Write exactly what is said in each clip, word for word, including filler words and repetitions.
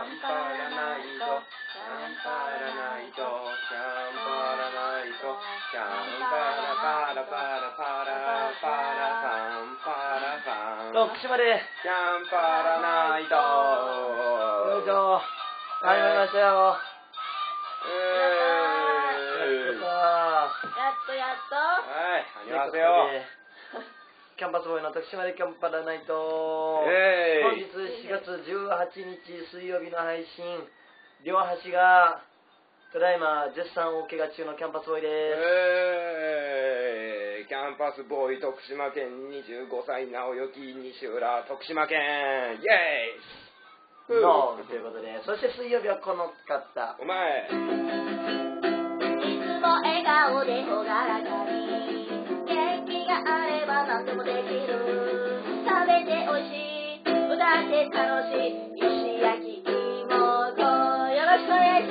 ンパらないと、キャンパらないと、キャンパらないと、キャンパラパラパラパラパラパンパラパン。 徳島でキャンパらないと。 よいしょ。始まりましたよ。 えー。 やっとやっと。 はい、ありますよ。 キャンパスボーイの徳島でキャンパらないと。 え本日しがつじゅうはちにち水曜日の配信。両端がただいま絶賛大怪我中のキャンパスボーイです。 えー、キャンパスボーイ徳島県にじゅうごさい直行西浦徳島県イエーイのということで、そして水曜日はこの方お前いつも笑顔で朗らかに元気があれば何でもできる食べておいしい歌って楽しい石焼き芋とよろしくお願いし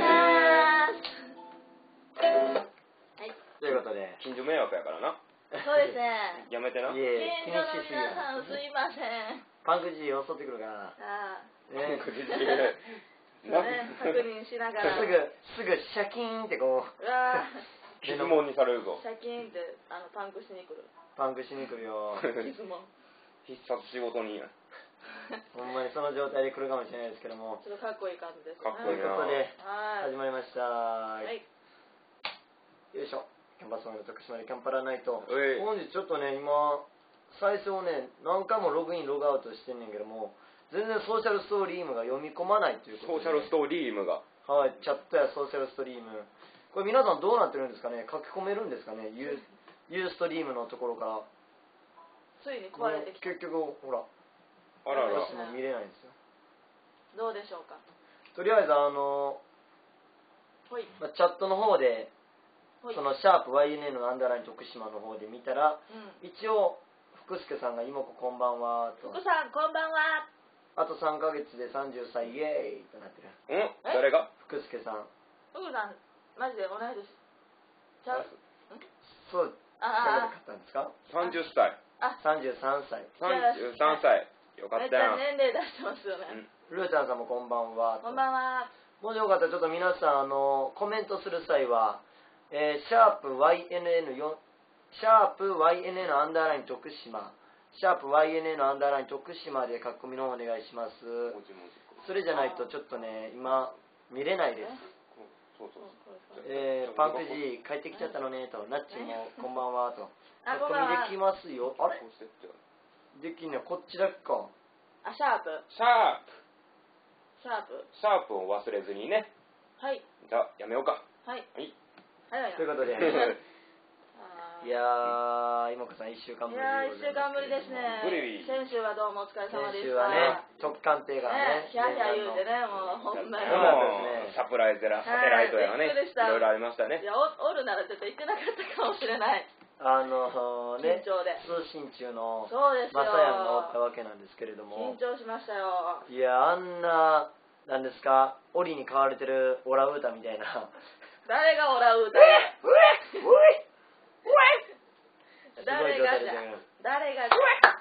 ますはいということで、 近所迷惑やからなそうですねやめてないえ近所の皆さんすいませんパンク G 襲ってくるからああね、 確そうね確認しながらすぐすぐシャキーンってこううわ質問にされるぞシャキーンってあのパンクしに来るパンクしに来るよ。 質問必殺仕事にほんまにその状態で来るかもしれないですけども、 ちょっとかっこいい感じですねかっとこいいうないことではい始まりました。 はいよいしょ。キャンパスボーイの徳島でキャンパらないと。 うい本日ちょっとね、今最初ね、何回もログインログアウトしてんねんけども、全然ソーシャルストリームが読み込まないということで、 ソーシャルストリームがはい、チャットやソーシャルストリーム、これ皆さんどうなってるんですかね、書き込めるんですかね、ユーユーストリームのところから。 ついに壊れてきた結局ほら、 あらら私も見れないんですよ。 どうでしょうかとりあえずあの、 ほいまあ、チャットの方でほいそのシャープ ワイエヌエヌ のアンダーライン徳島の方で見たら、 うん一応福助さんが妹子こんばんはと、 福さんこんばんはあとさんかげつでさんじゅっさいイエーイとなってるん誰が福助さん。 福さんマジで同い年ちゃうそうああ誰かったんですか？ さんじゅっさいあさんじゅうさんさい。 さんじゅうさんさいよかめったやんっちゃ年齢出してますよねルータンさんもこんばんはと。 こんばんはもしよかったらちょっと皆さんあのコメントする際は、えー、シャープ ワイエヌエヌよん シャープ ワイエヌエヌ アンダーライン徳島シャープ ワイエヌエヌ アンダーライン徳島で書き込みの方お願いします。 もじもじそれじゃないとちょっとね今見れないです。 そうそうえー、パンク G 帰ってきちゃったのねと、ナッチもこんばんはとあ書き込みできますよ。あれこうしてってできんねこっちだけか。 あシャープシャープシャープシャープを忘れずにねはいじゃあやめようかはいはいはいはいということであーいやー妹子さんいっしゅうかんぶりいやーでございます一週間ぶりですねブリビ先週はどうもお疲れ様で先週したはね直感艇がねねヒャヒャ言うてねもうほんまにそうなんですねサプライズやらサテライトやらねはいびっくりしたいろいろありましたねいやおおるならちょっと行ってなかったかもしれないあのね緊張で通信中のそうですよマサヤンがおったわけなんですけれども、 緊張しましたよいやあんななんですか檻に飼われてるオラウータみたいな誰がオラウータうえうえ誰がじゃ誰がじ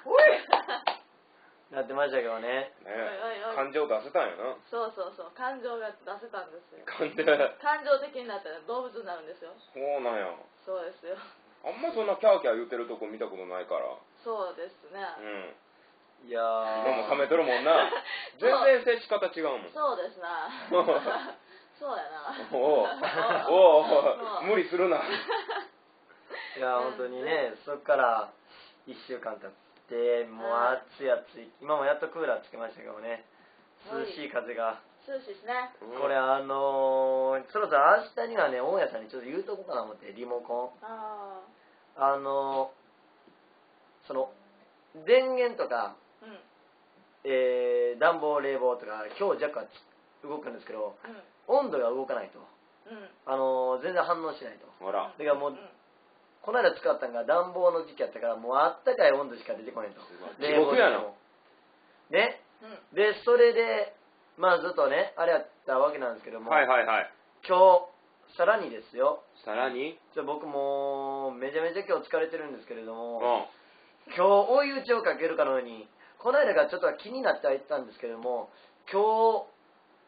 ゃなってましたけどね。 ねおいおいおい感情出せたんやなそうそうそう感情が出せたんですよ感情感情的になったら動物になるんですよそうなんやそうですよあんまそんなキャーキャー言ってるとこ見たことないからそうですねうんいやー今も噛めとるもんな全然接し方違うもんそうですなそうやなおうおうおう無理するないや本当にねそっからいっしゅうかん経ってもう暑い暑い今もやっとクーラーつけましたけどね涼しい風が、 涼しいですねこれあのー、そろそろ明日にはね大家さんにちょっと言うとこうかな思ってリモコンああのー、その電源とか、 あうんえー、暖房冷房とか強弱は動くんですけどうん温度が動かないとうんあのー、全然反応しないとほらだからもう、 うんこの間使ったのが暖房の時期やったからもうあったかい温度しか出てこないと地獄やなねうんでそれでまあずっとねあれやったわけなんですけども、 はいはいはい今日さらにですよさらにじゃあ僕もめちゃめちゃ今日疲れてるんですけれどうも、 ん今日追い打ちをかけるかのようにこの間がちょっと気になってはいったんですけれども今日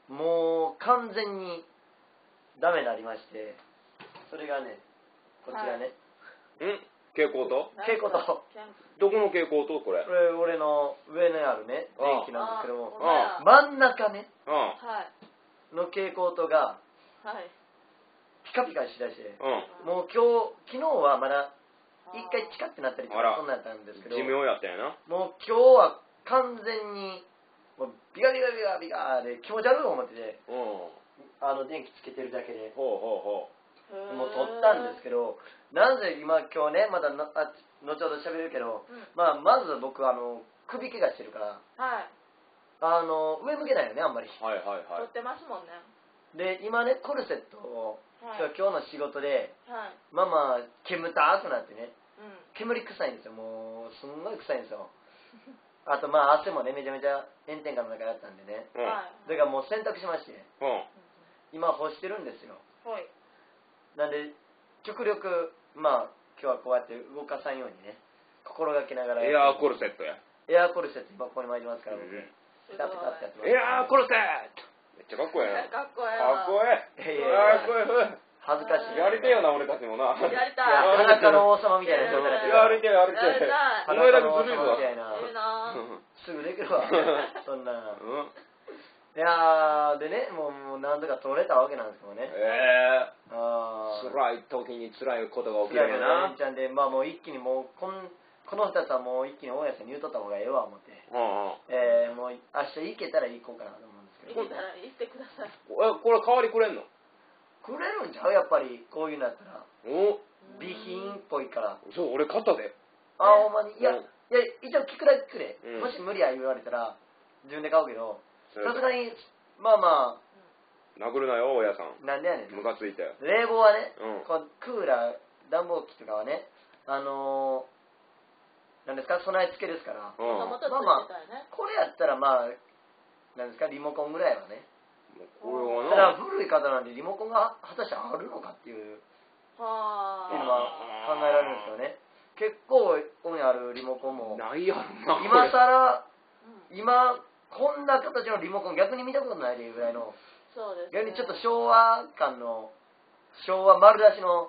もう完全にダメになりまして、それがねこちらね、 うん、蛍光灯？ 蛍光灯。 どこの蛍光灯これ？ これ俺の上にあるね電気なんですけども、 ああ真ん中ねうん。 はいの蛍光灯がはいピカピカしだして、 うん。 もう今日昨日はまだ一回チカってなったりとかあらそんなんやったんですけど、 寿命やったんやな。 もう今日は完全にもうビカビカビカビカで気持ち悪いと思ってて、 うん。 あの電気つけてるだけでほうほうほもう撮ったんですけど、なぜ今今日ねまだのあ後ほど喋るけど、 うんまあ、まず僕あの首怪我してるからはいあの上向けないよねあんまり。 う。はいはいはい。 撮ってますもんねで今ねコルセットをはい今日の仕事ではいまあまあ煙たくなってねうん煙臭いんですよ、もうすんごい臭いんですよ。あとまあ汗もねめちゃめちゃ炎天下の中だったんでね、 うん。 はいだからもう洗濯しましてうん。 今干してるんですよ。 はいなんで極力まあ今日はこうやって動かさんようにね心がけながらエアーコルセットや。 エアーコルセット今ここに参りますから僕、 うんペタペタってやってます、 エアーコルセットめっちゃかっこええな。 かっこええかっこええ。 いやいやかっこええ。 恥ずかしい。 やりてえよな、俺たちもな。 やりたいいや裸の王様みたいな人になってるやりてえ、やりてえ。 やりたいお前だけずるいぞ。 みたいなええなすぐできるわそんなうん。 いやーでねもうもう何度か取れたわけなんですけどね、 ええ。 あー辛い時に辛いことが起きる辛いのんやな。 レンちゃんでまあもう一気にもうこんこのふたつはもう一気に大家さんに言うとった方がええわ思って、 うんうん。 えー、もう明日行けたら行こうかなと思うんですけど行ったら行ってくださいえ、これ代わりくれんの？ くれるんちゃうやっぱりこういうのやったらお、 備品っぽいからそう、俺買ったで。 あほんまにいや、 うんいや一応聞くだけくれ、 うんもし無理や言われたら自分で買うけどそれさすがにまあま殴るなよ、大家さん。 あなんでやねんムカついて。 冷房はね、 うんこうクーラー暖房機とかはねあのー、なんですか備え付けですから、 うん。 もともとついてたよねこれやったらまあなんですかリモコンぐらいはね、 これただはな。 古い方なんでリモコンが果たしてあるのかっていうはっていうのは考えられるんですよね。結構音あるリモコンもないやろな。 今さらうん今こんな形のリモコン逆に見たことないというぐらいのそうです逆にちょっと昭和感の昭和丸出しの、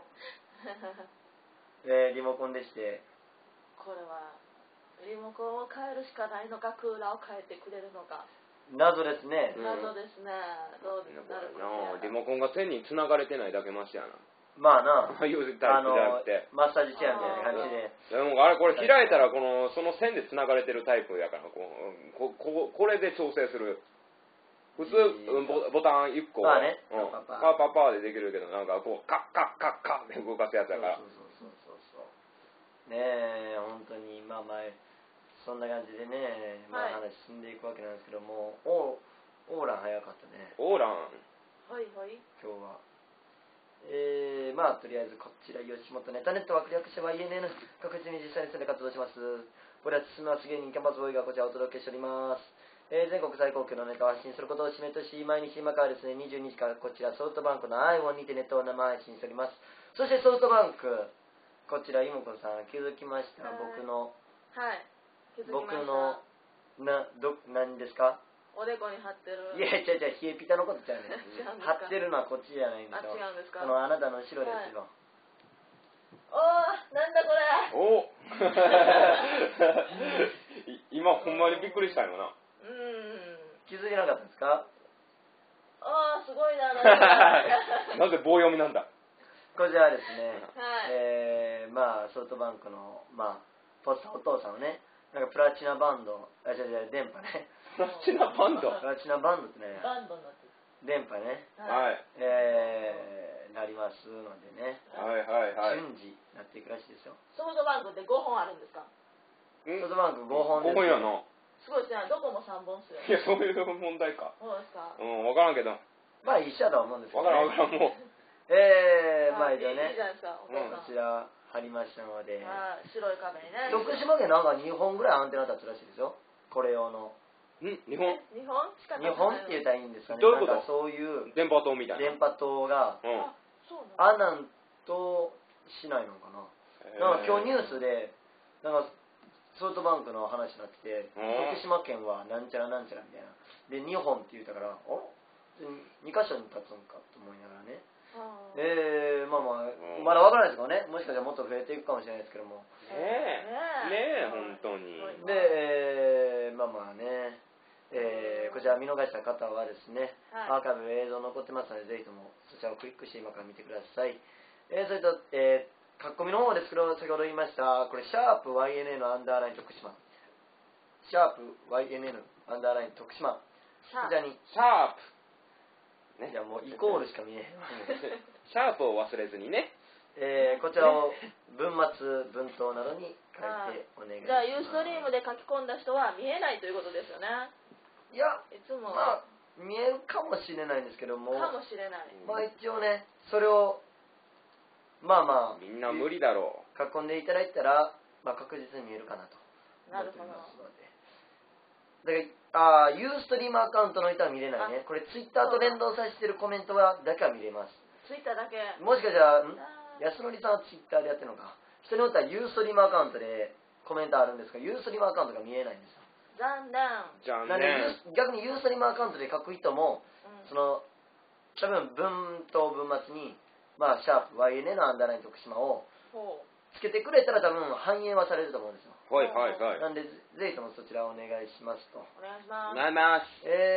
えーリモコンでしてこれはリモコンを変えるしかないのかクーラーを変えてくれるのか謎ですね、 うん謎ですねどうなるかなリモコンが線に繋がれてないだけましやな。 まあなああいうタイプじゃなくて。 マッサージチェアみたいな感じででもあれこれ開いたらこのその線で繋がれてるタイプやからこうこここれで調整する。普通、うんボボタンいっこ、 まあねうん、 パパッパッパパーでできるけどなんかこうカッカッカッカッって動かすやつやから。 そうそうそうそうそうねえ本当にまあまあそんな感じでね、まあ、 はい話進んでいくわけなんですけども、オーオーラン早かったねオーラン。 はいはい今日は。えー、まあとりあえずこちら吉本ネタネットワーク略して ワイエヌエヌ 各地に実際に住んで活動します。これは進みます芸人キャンパスボーイがこちらお届けしております。えー、全国最高級のネタを発信することを締めとし、毎日今からですねにじゅうにじからこちらソフトバンクの アイフォン にてネットを生配信しております。そしてソフトバンクこちら妹子さん気づきました、 はい僕のはい気づき僕ましたのなど何ですか。 おでこに貼ってるいや違う違う冷えピタのことじゃね違うんですか貼ってるのはこっちじゃないんであすよ。 違うんですかこのあなたの後ろですよ、 おーなんだこれおい今ほんまにびっくりしたよな。 うーん気づいてなかったですか。 あーすごいななんかなぜ棒読みなんだ。 こちらはですね、 はいえー、まあソフトバンクのまあポスターお父さんのねなんかプラチナバンドあ違う違う電波ねプラチナバンド。 プラチナバンドってねバンドになってる電波ねはい。 えー、なりますのでね、 はいはいはい。 順次なっていくらしいですよ。 ソフトバンクってごほんあるんですかんソフトバンクごほんですごほんやな。 すごいですねどこもさんぼんっすよいや、そういう問題か。 そうですかうん、わからんけど。わまあ一緒だと思うんですけど、 からんわね、 からん、もう。 えー、まあいいいい一応ねじゃないですかお父うんさんこちら貼りましたので、 はい白い壁にね徳島県なんかにほんぐらいアンテナ立つらしいですよこれ用の。 ん日本日本しか日本って言ったらいいんですかね。 どういうことなんかそういう電波塔みたいな。 電波塔がうん。 あそうなんだアナンとしないのかな。なんか今日ニュースでなんかソフトバンクの話になってて、 うん徳島県はなんちゃらなんちゃらみたいなでにほんって言ったからあに箇所に立つんかと思いながらね。 あーえー、まあまあ、 うんまだわからないですからね。もしかしたらもっと増えていくかもしれないですけども。 ねえねえ本当に。 で、えー、まあまあね、えー、こちら見逃した方はですね、 はいアーカイブ映像残ってますので、ぜひともそちらをクリックして今から見てください。えー、それと、えー、書き込みの方ですけど、先ほど言いました、これ、シャープ ワイエヌエヌ アンダーライン徳島。シャープ ワイエヌエヌ アンダーライン徳島。こちらに、 シャープねいやもうイコールしか見えへんわ。 シャープを忘れずにね。 えー、こちらを文末、文頭などに書いてお願いします。 じゃあユーストリームで書き込んだ人は見えないということですよね。 いや、 いつも、 まあ、見えるかもしれないんですけども、 かもしれない。 まあ一応ね、それを、まあまあ、 みんな無理だろ書き込んでいただいたら、まあ確実に見えるかなとなるほど思っておりますので。だからあーユーストリームアカウントの人は見れないね。これツイッターと連動させてるコメントはだけは見れます。 ツイッターだけ。 もしかしたら、んあー安則さんはツイッターでやってるのか。人によってはユーストリームアカウントでコメントあるんですが、ユーストリームアカウントが見えないんですよ。 残念。 う。じゃあなんでユね。 ース逆にユーストリームアカウントで書く人も、 うんその多分文と文末に、まあ、シャープ ワイエヌエヌ アンダーライン徳島をほつけてくれたら多分反映はされると思うんですよ。 はいはいはい。 なんでぜひともそちらをお願いしますと。 うお願いします。 なります。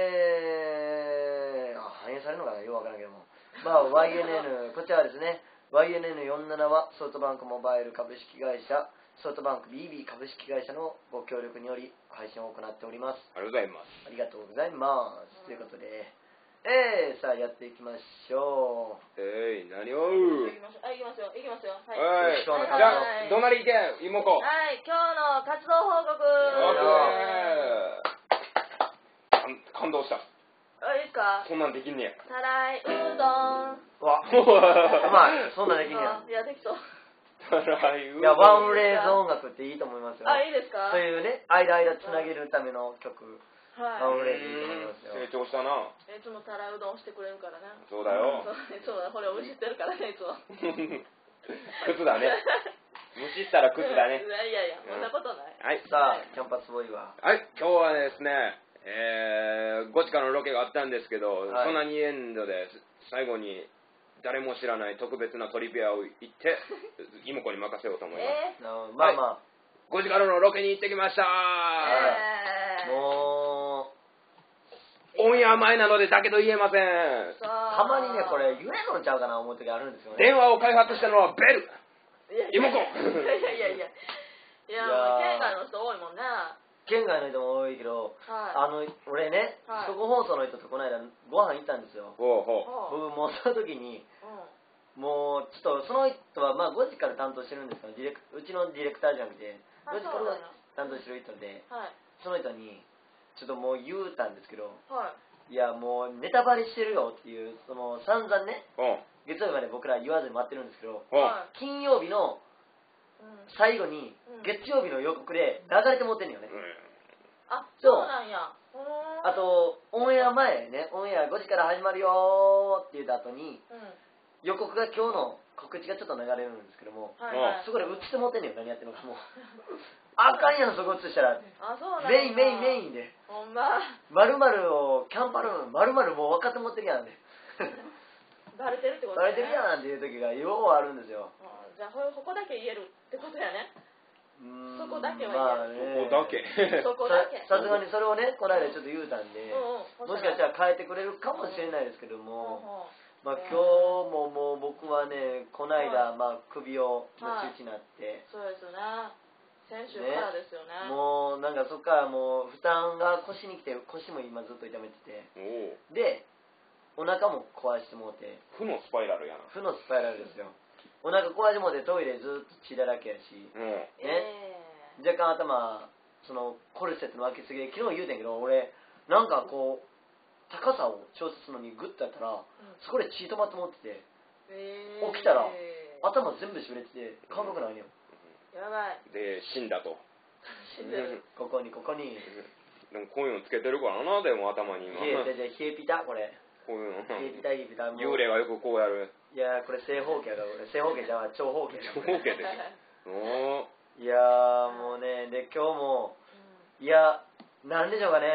えー、あ反映されるのかなよくわからんけども、まあ、ワイエヌエヌ こちらはですね ワイエヌエヌよんじゅうなな はソフトバンクモバイル株式会社ソフトバンク ビービー 株式会社のご協力により配信を行っております。 ありがとうございます。 ありがとうございます。ということで、えー、さあやっていきましょえい、何を行きましょう。あ、行きますよ。行きますよ。はい。 はい。じ今日の活動ゃあ、どなり行け、妹子。 はい、今日の活動報告。 オッはケー。感動した。 あ、いいですか。 そんなんできんねや。 たらいうどん。 う。わ、うまい。そんなんできんねや。 いや、できそう。 いや、ワンフレーズ音楽っていいと思いますよ。 あ、いいですか。 そういうね、間間つなげるための曲。 はい。 ワンフレーズいいと思いますよ。 成長したな。 いつもたらうどんしてくれるからね。 そうだよ。 そういつもこれを知ってるからね、いつも。 靴だね。無視したら靴だねい。やいやいや、そんなことない。 はい。 さあ、キャンパスボーイは。 はい、今日はですね、えー、ゴチカのロケがあったんですけど、 はいそんなにエンドで最後に誰も知らない特別なトリビアを言って妹子に任せようと思います。 えあまあまゴチカのロケに行ってきました、 ー、 あ、 えー、 もう、 オンエア前なのでだけど言えません。 さあたまにね、これ言えんのちゃうかな思う時あるんですよね。 電話を開発したのはベル。 いやいや妹子いやいやいやいやいいやや、もう県外の人多いもんね。は県外の人も多いけど、 い。 あの、俺ね、 はいそこ放送の人とこの間ご飯行ったんですよ。 ほうほほう僕もうその時に、 うんもうちょっとその人はまあごじから担当してるんですけど、ディレクうちのディレクターじゃなくて、 あごじからそうなんや担当してる人で、 はい。 その人に、ちょっともう言うたんですけど、 はい。 いやもうネタバレしてるよっていう、その散々ね、 う。ほう月曜日まで僕ら言わずに待ってるんですけど、 ほう。 はい金曜日のうん最後にうん月曜日の予告で流れて持ってんのよね。 あ、 そうそうなんや。うーんあ、と、オンエア前ね、オンエアごじから始まるよーって言った後に、 うん。 予告が今日の告知がちょっと流れるんですけども、 はいはい。 そこで映って持ってんのよ、何やってるのかもう。あかんやん、そこ映したら。 あ、そうなんや。 メインメインメイン。 ンで。 ほんま。 まるまるを、キャンパルーン、まるまるもう分かって持ってるやんね。 バレてるってことバね。 レてるやんっていう時がようあるんですよ。 うんじゃあ、ここだけ言えるってことやね。 うーんそこだけはまあそねこだけ。 そこだけ。 ささすがにそれをね、この間ちょっと言うたんで、 うんうんもしかしたら変えてくれるかもしれないですけどうんも、 うんまあ、今日ももう僕はね、この間、まあ、首をの手術になって、 そうですよね。先週からですよね。 もうなんかそっからもう負担が腰に来て、腰も今ずっと痛めてて、 おお。 で、お腹も壊してもうて、 負のスパイラルやな。 負のスパイラルですよ。お腹壊してもうてトイレずっと血だらけやし、 うん。 え若干頭、そのコルセットの開けすぎ、昨日言うたんやけど、俺、なんかこう、高さを調節するのにグッとやったら、 うんそこで血止まって持ってて、 えー起きたら頭全部しびれてて、感覚ないのよ。 やばい。 で、死んだと。 死んでる。 ここに、ここに。 でもこういうのつけてるからな、でも頭に今。 冷えてて、冷えピタ、これ。 こういうの。 冷えピタ、冷えピタ。もう幽霊がよくこうやる。 いやー、これ正方形やから、俺。正方形じゃん、長方形。 長方形ですよ。おいやー、もうね、で、今日も、いや、なんでしょうかね。 ー、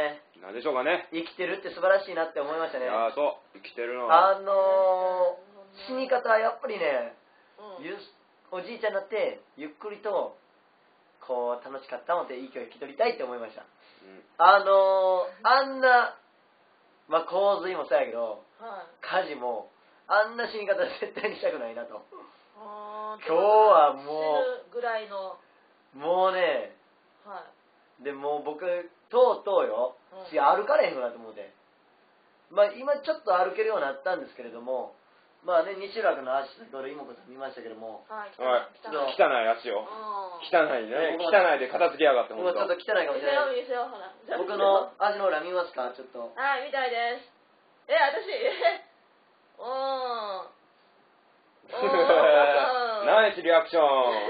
なんでしょうかね。 生きてるって素晴らしいなって思いましたね。 いやーそう生きてるのはあのー、死に方はやっぱりね、 うんゆおじいちゃんになってゆっくりとこう楽しかったので息を引き取りたいって思いました。 うんあのー、あんな、まあ、洪水もそうやけどはい火事もあんな死に方絶対にしたくないなと。 あー今日はもう死ぬぐらいのもうね、 はいでもう僕とうとうよ、 うん次歩かれへんくなって思うて、まあ今ちょっと歩けるようになったんですけれども、まあね西浦君の足先ほど妹子さん見ましたけども、 はいはい汚いちょっと汚い足をうん汚いね汚いで片付けやがってほんともうちょっと汚いかもしれない。 見せよう見せようほらじゃあ僕の足の裏見ますかちょっと。 はい見たいですえ私えおーおーナイスリアクション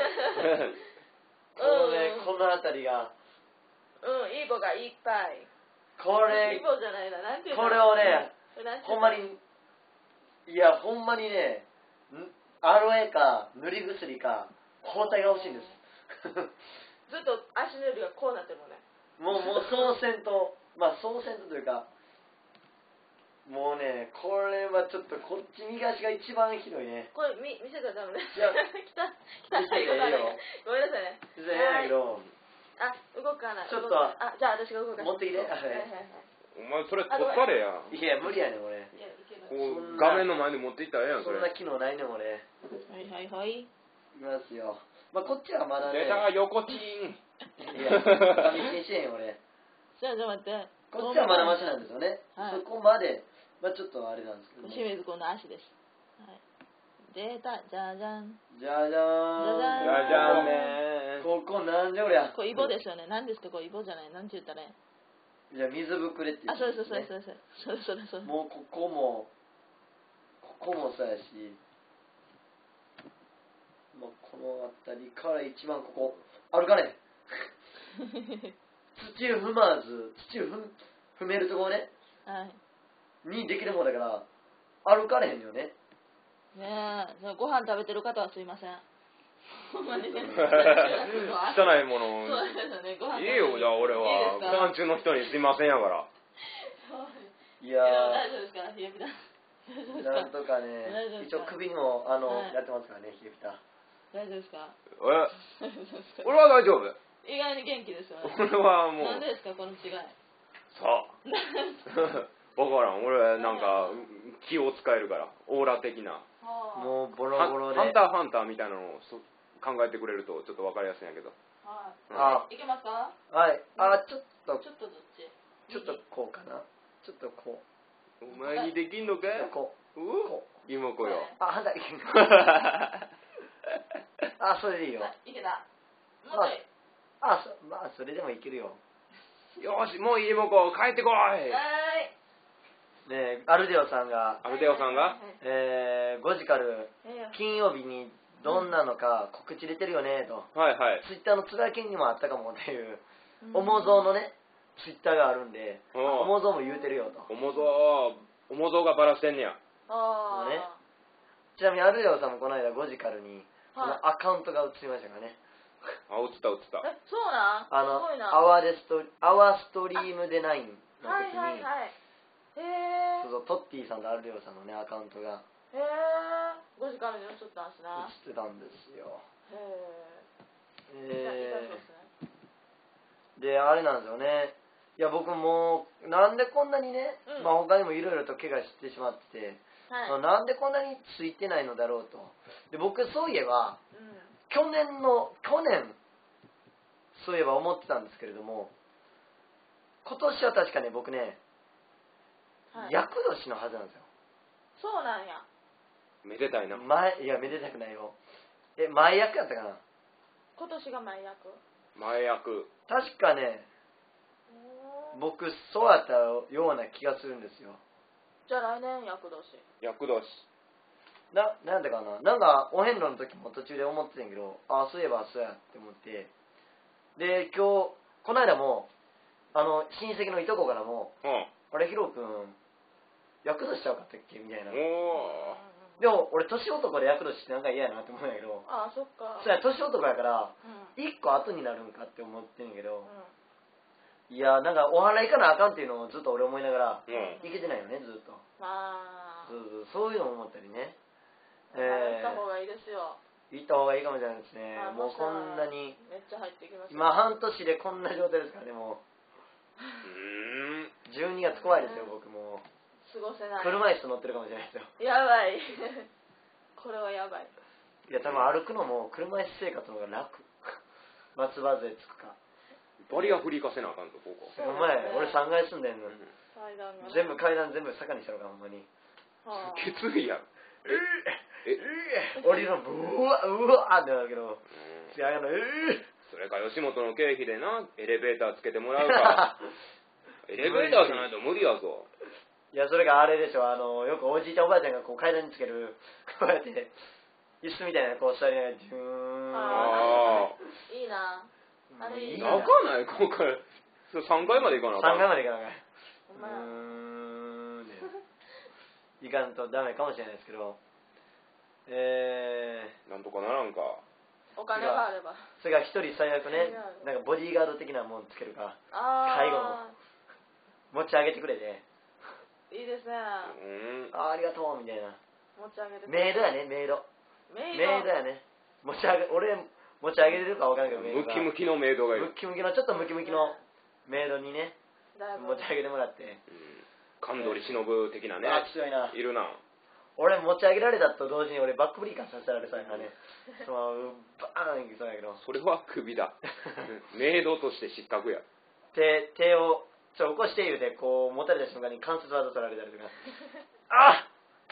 このね、 うんこの辺りがうんいい子がいっぱいこれいい子じゃないななんていうのこれをねこれなんていうのほんまにいやほんまにねんアロエか塗り薬か包帯が欲しいんですずっと足の指がこうなってるもんねもうもうそうせんとまあそうせんとというかもうねこれはちょっとこっち右足が一番ひどいね。 これ見見せたらダメねいや来た来た見せていいよごめんなさいね全然変やけどあ動かないちょっと動かないあじゃあ私が動かす持ってきてはいはいはいお前それ取ったれやいや無理やねん俺。 いやいけるこそんなう画面の前に持っていったらええやんそれそんな機能ないねん俺。いはいはいはいきますよ。まあこっちはまだね。 出た横チーンいや噛み気にしてへんよ俺。 じゃあじゃあ待ってこっちはまだマシなんですよね。 はいそこまでまあちょっとあれなんですけど、ね。 清水君の足ですはい出たじゃじゃんじゃじゃーん。 じゃじゃじゃんねここなんじゃおりゃ。 これイボですよね何ですかこれイボじゃないなんて言ったらいいじゃあ水ぶくれって言あそうですそうねですそうですそうですそうですもうここもここもそうやし、もうこの辺りから一番ここ歩かれん土踏まず土踏ん踏めるところねはいにできる方だから歩かれへんのよね。 ねえそのご飯食べてる方はすいませんほんまにね汚いものそうですよねご飯いいよじゃあ俺いいはですか団中の人にすいませんやからいいやや大丈夫ですかひろきさん大丈夫ですかーなんとかね大丈夫ですか一応首にもあの、 はいやってますからねひげピタ。 大丈夫ですかえ大丈夫ですか俺は大丈夫意外に元気ですよね俺はもうなんでですかこの違いさあ分からん俺なんか気を使えるからオーラ的なもうボロハボロでハンターハンターみたいなのをそ考えてくれるとちょっと分かりやすいんやけどはいあいけますかはいあちょっとちょっとどっちちょっとこうかなちょっとこうお前にできんのかちょっとこううこ妹子よあ反対あそれでいいよはいいけたもまあうちょいあそまあそれでもいけるよ。 よしもういい妹子帰ってこいはーいねアルデオさんが、 アルデオさんがえー、ゴジカルえー金曜日にどんなのか告知出てるよねと、 はいはいツイッターのつぶやきにもあったかもっていううんおもぞうのねツイッターがあるんでおうおもぞうも言うてるよと。 おもぞおもぞがバラしてんねやあーねちなみにアルデオさんもこの間ゴジカルにそはいのアカウントが映りましたからね。 あ映った映ったえそうなんあのすごいなアワーデストアワーストリームデナインのはい時に、 はいはいへえそうそうトッティさんとアルデオさんのねアカウントがへえご時間に映ったんすな映ってたんですよ。 へええそうですねー、であれなんですよね。いや僕もうなんでこんなにね、 うんまあ他にもいろいろと怪我してしまってて、 はいなんでこんなについてないのだろうと。で僕そういえばうん去年の去年そういえば思ってたんですけれども、今年は確かね僕ね、 はい厄年のはずなんですよ。 そうなんやめでたいな前いやめでたくないよ。え前役やったかな。 今年が前役前役確かねおー僕そうやったような気がするんですよ。 じゃあ来年役年役年な、なんでかな、なんかお遍路の時も途中で思ってたんやけど、ああそういえばそうやって思って、で今日この間もあの親戚のいとこからもうん 「あれヒロ君厄年ちゃうかったっけ?」みたいな。 おおでも俺年男で厄年ってなんか嫌やなって思うんやけど、 ああそっかそうや年男やからうんいっこ後になるんかって思ってんやけど、 ういやなんかお祓い行かなあかんっていうのをずっと俺思いながらうん行けてないよねずっと。 まあそうそうそういうのも思ったりね。 行った方がいいですよ。 行った方がいいかもしれないですね。 はいもうこんなにめっちゃ入ってきますよ。 今半年でこんな状態ですからねもうーん。 うじゅうにがつ怖いですよ僕も過ごせない。 車椅子乗ってるかもしれないですよ。 やばい。これはやばい。 いや多分歩くのも車椅子生活の方が楽。松葉杖つくか。 バリアフリー化せなあかんぞここ。 お前俺さんがい住んでんの。 階段がね全部階段全部坂にしたのかほんまに。 はあきついやん。ええ降りるのブワーうわーってなるけど。 うんいやあのえーそれか吉本の経費でなエレベーターつけてもらうか。エレベーターじゃないと無理やぞ。 いやそれがあれでしょあのよくおじいちゃんおばあちゃんがこう階段につけるこうやって椅子みたいなこう座りながらジューンあいいな。あれいいあ。 な。 泣かない今回。さんかいまで行かなあかん。 さんかいまで行かなあかん。うほんまやーんねいかんとダメかもしれないですけどえなんとかならんか。 お金があれば。 ー、それが一人最悪ねなんかボディーガード的なもんつけるかああ。 介護の持ち上げてくれていいですね。 うん。 あーありがとうみたいな持ち上げて。 メイドやねメイドメイメイドやね持ち上げ俺持ち上げれるかわかんないけどメイドムがキムキのメイドがいる。 ムキムキのちょっとムキムキのメイドにねだいぶ持ち上げてもらってうん神取忍的なね。 あ強いないるな。 俺持ち上げられたと同時に俺バックブリーカーさせられそうやからねそのバーンいきそうやけどそれはクビだ。メイドとして失格や。 手手をちょ起こして言うてこう持たれた瞬間に関節技取られたりとかあ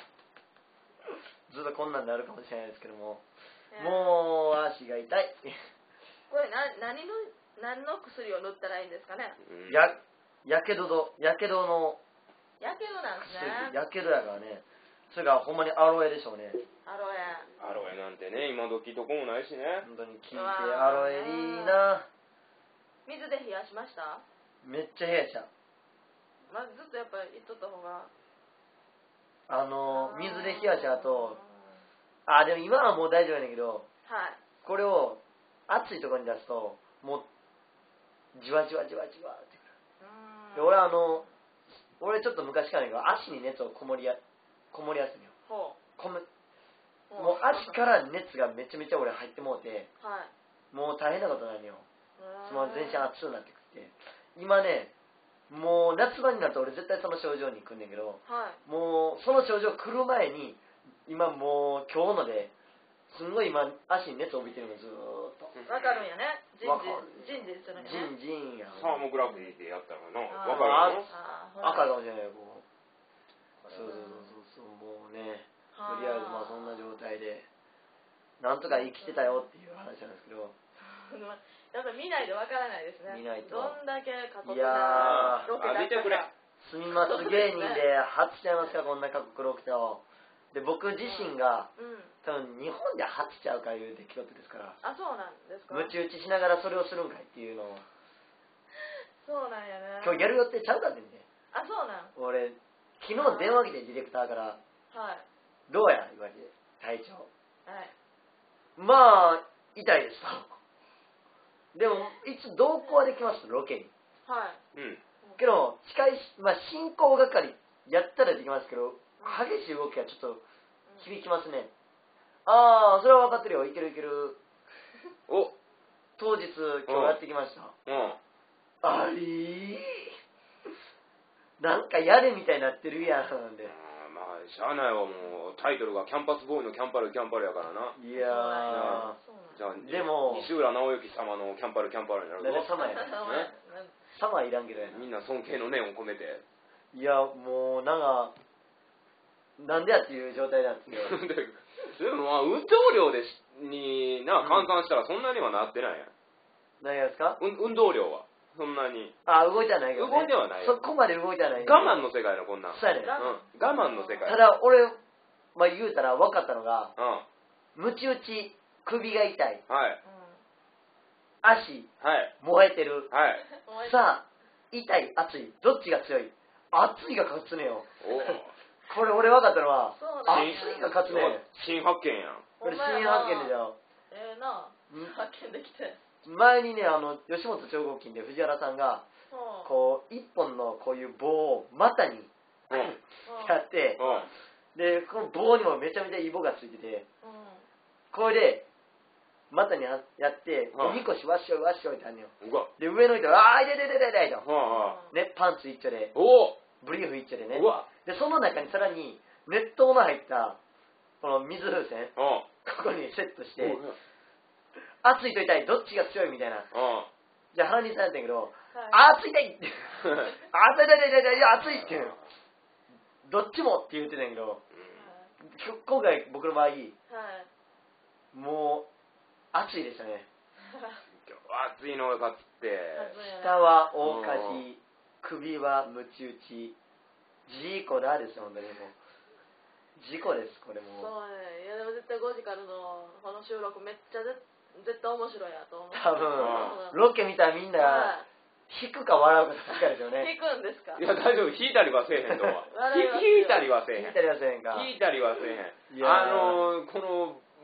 ずっとこんなんなるかもしれないですけどももう足が痛いこれな何の何の薬を塗ったらいいんですかね。 うんややけどどやけどのやけどなんですね。 やけどやからねそれがほんまにアロエでしょうねアロエ。 アロエなんてね、今時どこもないしね。 本当に聞いてうわーアロエいいな水で冷やしました。 めっちゃ冷やしたまずずっとやっぱり言っとった方が。 あの水で冷やした後あでも今はもう大丈夫やねんけどはい。 これを熱いところに出すともうじわじわじわじわってうーんで俺あの俺ちょっと昔からやけど足に熱をこもりやこもりやすいのよほこめう。 もう足から熱がめちゃめちゃ俺入ってもうてはい。 もう大変なことになるのようーんもう全身熱くなってくって今ねもう夏場になると俺絶対その症状に来んねんけどはい。 もうその症状来る前に今もう今日のですんごい今足に熱を帯びてるのずーっとわかるんやね。ジンわかるジンジンですよね。 ジンジンやサーモグラフィーでやったらな。 あーわかるよ。 あーほら赤かもしれないよこうそうそうそうそうもうねとりあえずまあそんな状態でなんとか生きてたよっていう話なんですけどやっぱ見ないとわからないですね。 見ないとどんだけ過酷いやなーロケだったか。 あ見てくれすみます芸人で初ちゃいますかこんな過酷ロケとで僕自身がうん。 多分日本で初ちゃうかいう出来事ですからあ、そうなんですか。 ムチ打ちしながらそれをするんかいっていうのをそうなんやね。 今日やる予定ちゃうかってんねあ、そうなん。 俺昨日電話来てディレクターからはい。 「どうや?」言われて体調はい。 まあ痛いですとでもいつ同行はできますロケにはい。 うん。 けど近いし、まあ、進行係やったらできますけど激しい動きがちょっと響きますねああそれは分かってるよいけるいけるお当日今日やってきましたうん。 ありーなんかやれみたいになってるやんなんであーまあ、しゃあないわ、もう、タイトルがキャンパスボーイのキャンパルキャンパルやからな。 いやーそうなんじゃあ、 でも西浦直之様のキャンパルキャンパルになるぞ。 誰様やねねサマーいらんけどやなみんな尊敬の念を込めて。 いやもうなんかなんでやっていう状態なんですけどででもまあ、運動量でしにな、換算したらそんなにはなってないやん。 何がですかうん運動量は。そんなに。 あ動いてはないけど、ね、 動いてはないよそこまで動いてはない、 我慢の世界のこんなん。 そうやねんうん。我慢の世界。 ただ俺、まあ、言うたら分かったのがうん。 ムチ打ち首が痛いはい。 足はい。 燃えてるはい。 うん。 さあ痛い熱いどっちが強い熱いが勝つねよおこれ俺分かったのはそうだね熱いが勝つね新発見やん。 これ新発見でじゃあええなうん発見できて。 前にねあの吉本超合金で藤原さんがほうこう一本のこういう棒を股にうんうんやって、でこの棒にもめちゃめちゃイボがついてて、これで股にやってうんおみこしわっしょいわっしょいってあんねんよ。 うわで上の人あーいでででででとはね、パンツ一丁であおブリーフ一丁でね、 うわでその中にさらに熱湯の入ったこの水風船うんここにセットして、 うん熱いと痛いどっちが強いみたいな。 うんじゃあ原西さんやったんやけど、 はい熱い痛いって熱い痛い痛い痛い痛いいや熱いっていうのどっちもって言ってたんやけど、きょ今回僕の場合はいもう熱いでしたね。 暑いのが勝って下は大火事、首はムチ打ち、事故だですよ本当にもう事故ですこれもう。 そうね、いやでも絶対ごじからのこの収録めっちゃぜ絶対面白いやと思う。 多分うんロケ見たらみんなは引くか笑うか確かですよいね。 聞くんですか？ いや大丈夫引いたりはせえへんとは笑いますよ引いたりはせえへん引いたりはせえへんか。 引いたりはせえへんいやーあのーこのうん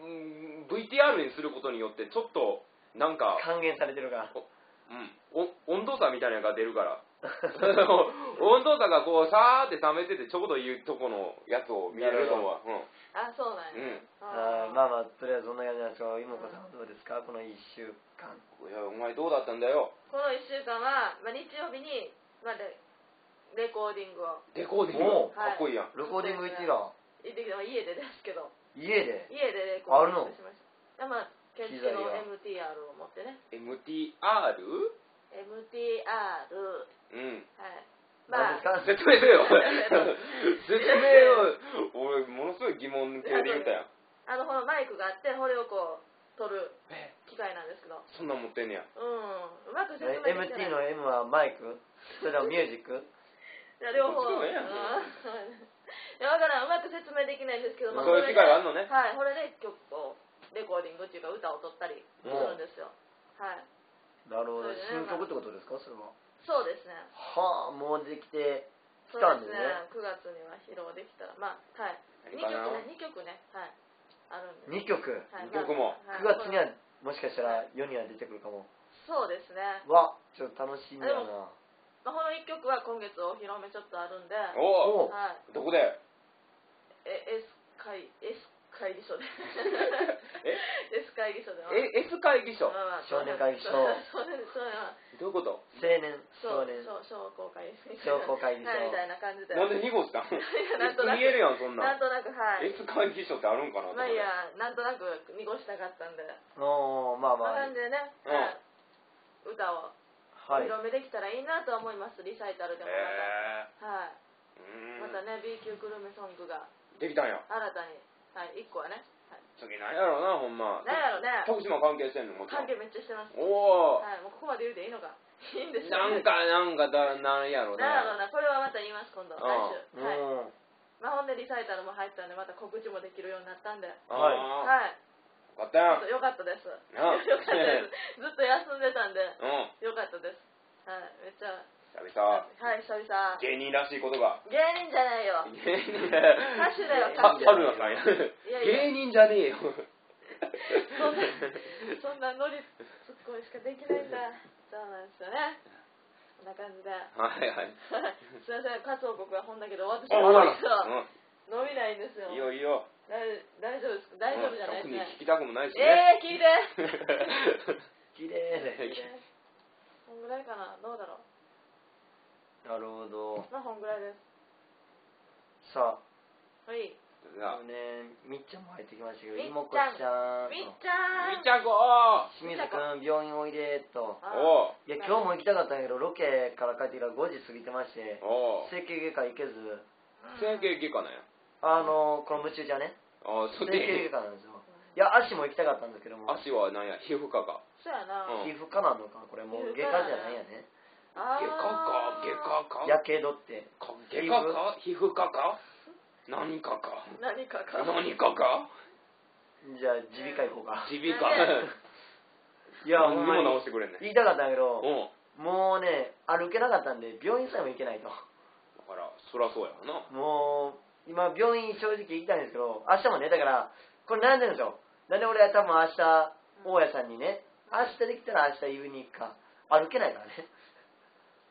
ブイティーアール にすることによってちょっとなんか還元されてるから。 うんお温度差みたいなのが出るから温度差がこうさーって冷めててちょうどいいとこのやつを見れると思うわうんあ、そうなんや。 うんあーまあまあとりあえずそんな感じなんですが、妹子さんはどうですかこのいっしゅうかん。 いやお前どうだったんだよこのいっしゅうかんは、まあ、日曜日に、まあ、レレコーディングをレコーディングおうかっこいいやんレコーディング行ってら行ってきて、まあ家でですけど、 家で家でレコーディングしました。でまあ、ケンチの機材がエムティーアール を持ってね。 エムティーアール? エムティーアール、 うんはい。 何ですか説明せよ説明を俺ものすごい疑問系で言ったやんあの、このマイクがあって、これをこう、撮る機械なんですけど、 そんなん持ってんねやうん、うまく説明できてない。 エムティー の M はマイクそれともミュージックいや両方。 どっちでもええやんうんいや、だからうまく説明できないんですけど、まあそういう機会があるのねはい、これで曲をレコーディングっていうか歌を撮ったりするんですよ。はい。 なるほど。 それでね新曲ってことですかそれは。 そうですね。 はあ、もうできてきそうですたんでね。 ね。くがつには披露できたら、まあ、はい。に何かな曲ね、に曲ね、はい。あるんで。 にきょく。 はいに曲もはいくがつにはもしかしたら世には出てくるかも。 そうですね。 わ、ちょっと楽しみだな。 まあ、このいっきょくは今月お披露目ちょっとあるんで、 おおはい。 どこでえ、S 会、S 会議所で。 え S 会議所で。 え S 会議所まあまあ少年会議所そうそうねそうねどういうこと青年、 そう少年。 そう商工会議所商工会議所はいみたいな感じでなんで濁したんいやなんとなく見えるやんそんななんんとなくはい S 会議所ってあるんかなまあいいやなんとなく濁したかったんでおー、まあまあまあ。 なんでね、 うんはい歌をおはい披。露目できたらいいなとは思いますリサイタルでもへまたはいえまたね B 級グルメソングができたんや新たにはいいっこはねはい次なんやろうなほんまなんやろね徳島関係してんのもちろん関係めっちゃしてますおおはいもうここまで言うていいのかいいんですよなんかなんかだなんやろうなんやろうななこれはまた言います今度来週はいうん。 まあ、ほんでリサイタルも入ったんでまた告知もできるようになったんであはいあはいよかったやんちょっとよかったですよなあかったですずっと休んでたんでうんよかったですはいめっちゃ久々 はい久々 芸人らしいことが芸人じゃないよ芸人歌手だよ歌は手春菜さんやいやいや芸人じゃねえよそんなそんなノリすっごいしかできないんだそうなんですよねこんな感じではいはいすいません活王国は本だけど終わってしあまうんですうよ伸びないんですよんいいよいいよ大大丈夫ですか大丈夫じゃないですね特に聞きたくもないしねええー、聞いて綺麗で。 聞いてこんぐらいかなどうだろうなるほど。 まあこんぐらいですさはいあ、ね、みっちゃんも入ってきましたけど、 みっちゃんいもこちゃんと。 みっちゃんみっちゃんこお清水くん、病院おいでと。 あおいや、今日も行きたかったんやけど、ロケから帰ってきたらごじ過ぎてまして、 お整形外科行けず、 整形外科なんやあの、この夢中じゃね、 あそ整っち形外科なんですよ。いや、足も行きたかったんですけども、 足はなんや皮膚科かそうやな、 うん皮膚科なのか、これもう外科じゃないやね。 あ外科か外科かやけどって。 か外科か皮膚科か何かか何かか何かかじゃあ、耳鼻科行こうか。 耳鼻科いや、ほ何にもんまに直してくれんねん行きたかったんやけど、 うんもうね、歩けなかったんで、病院さえも行けないと。 だからそりゃそうやわなもう、今、病院正直行きたいんですけど、明日もね、だから、これ悩んでるんですよ。なんで俺は多分明日、大家さんにね、明日できたら明日言いに行くか。歩けないからね。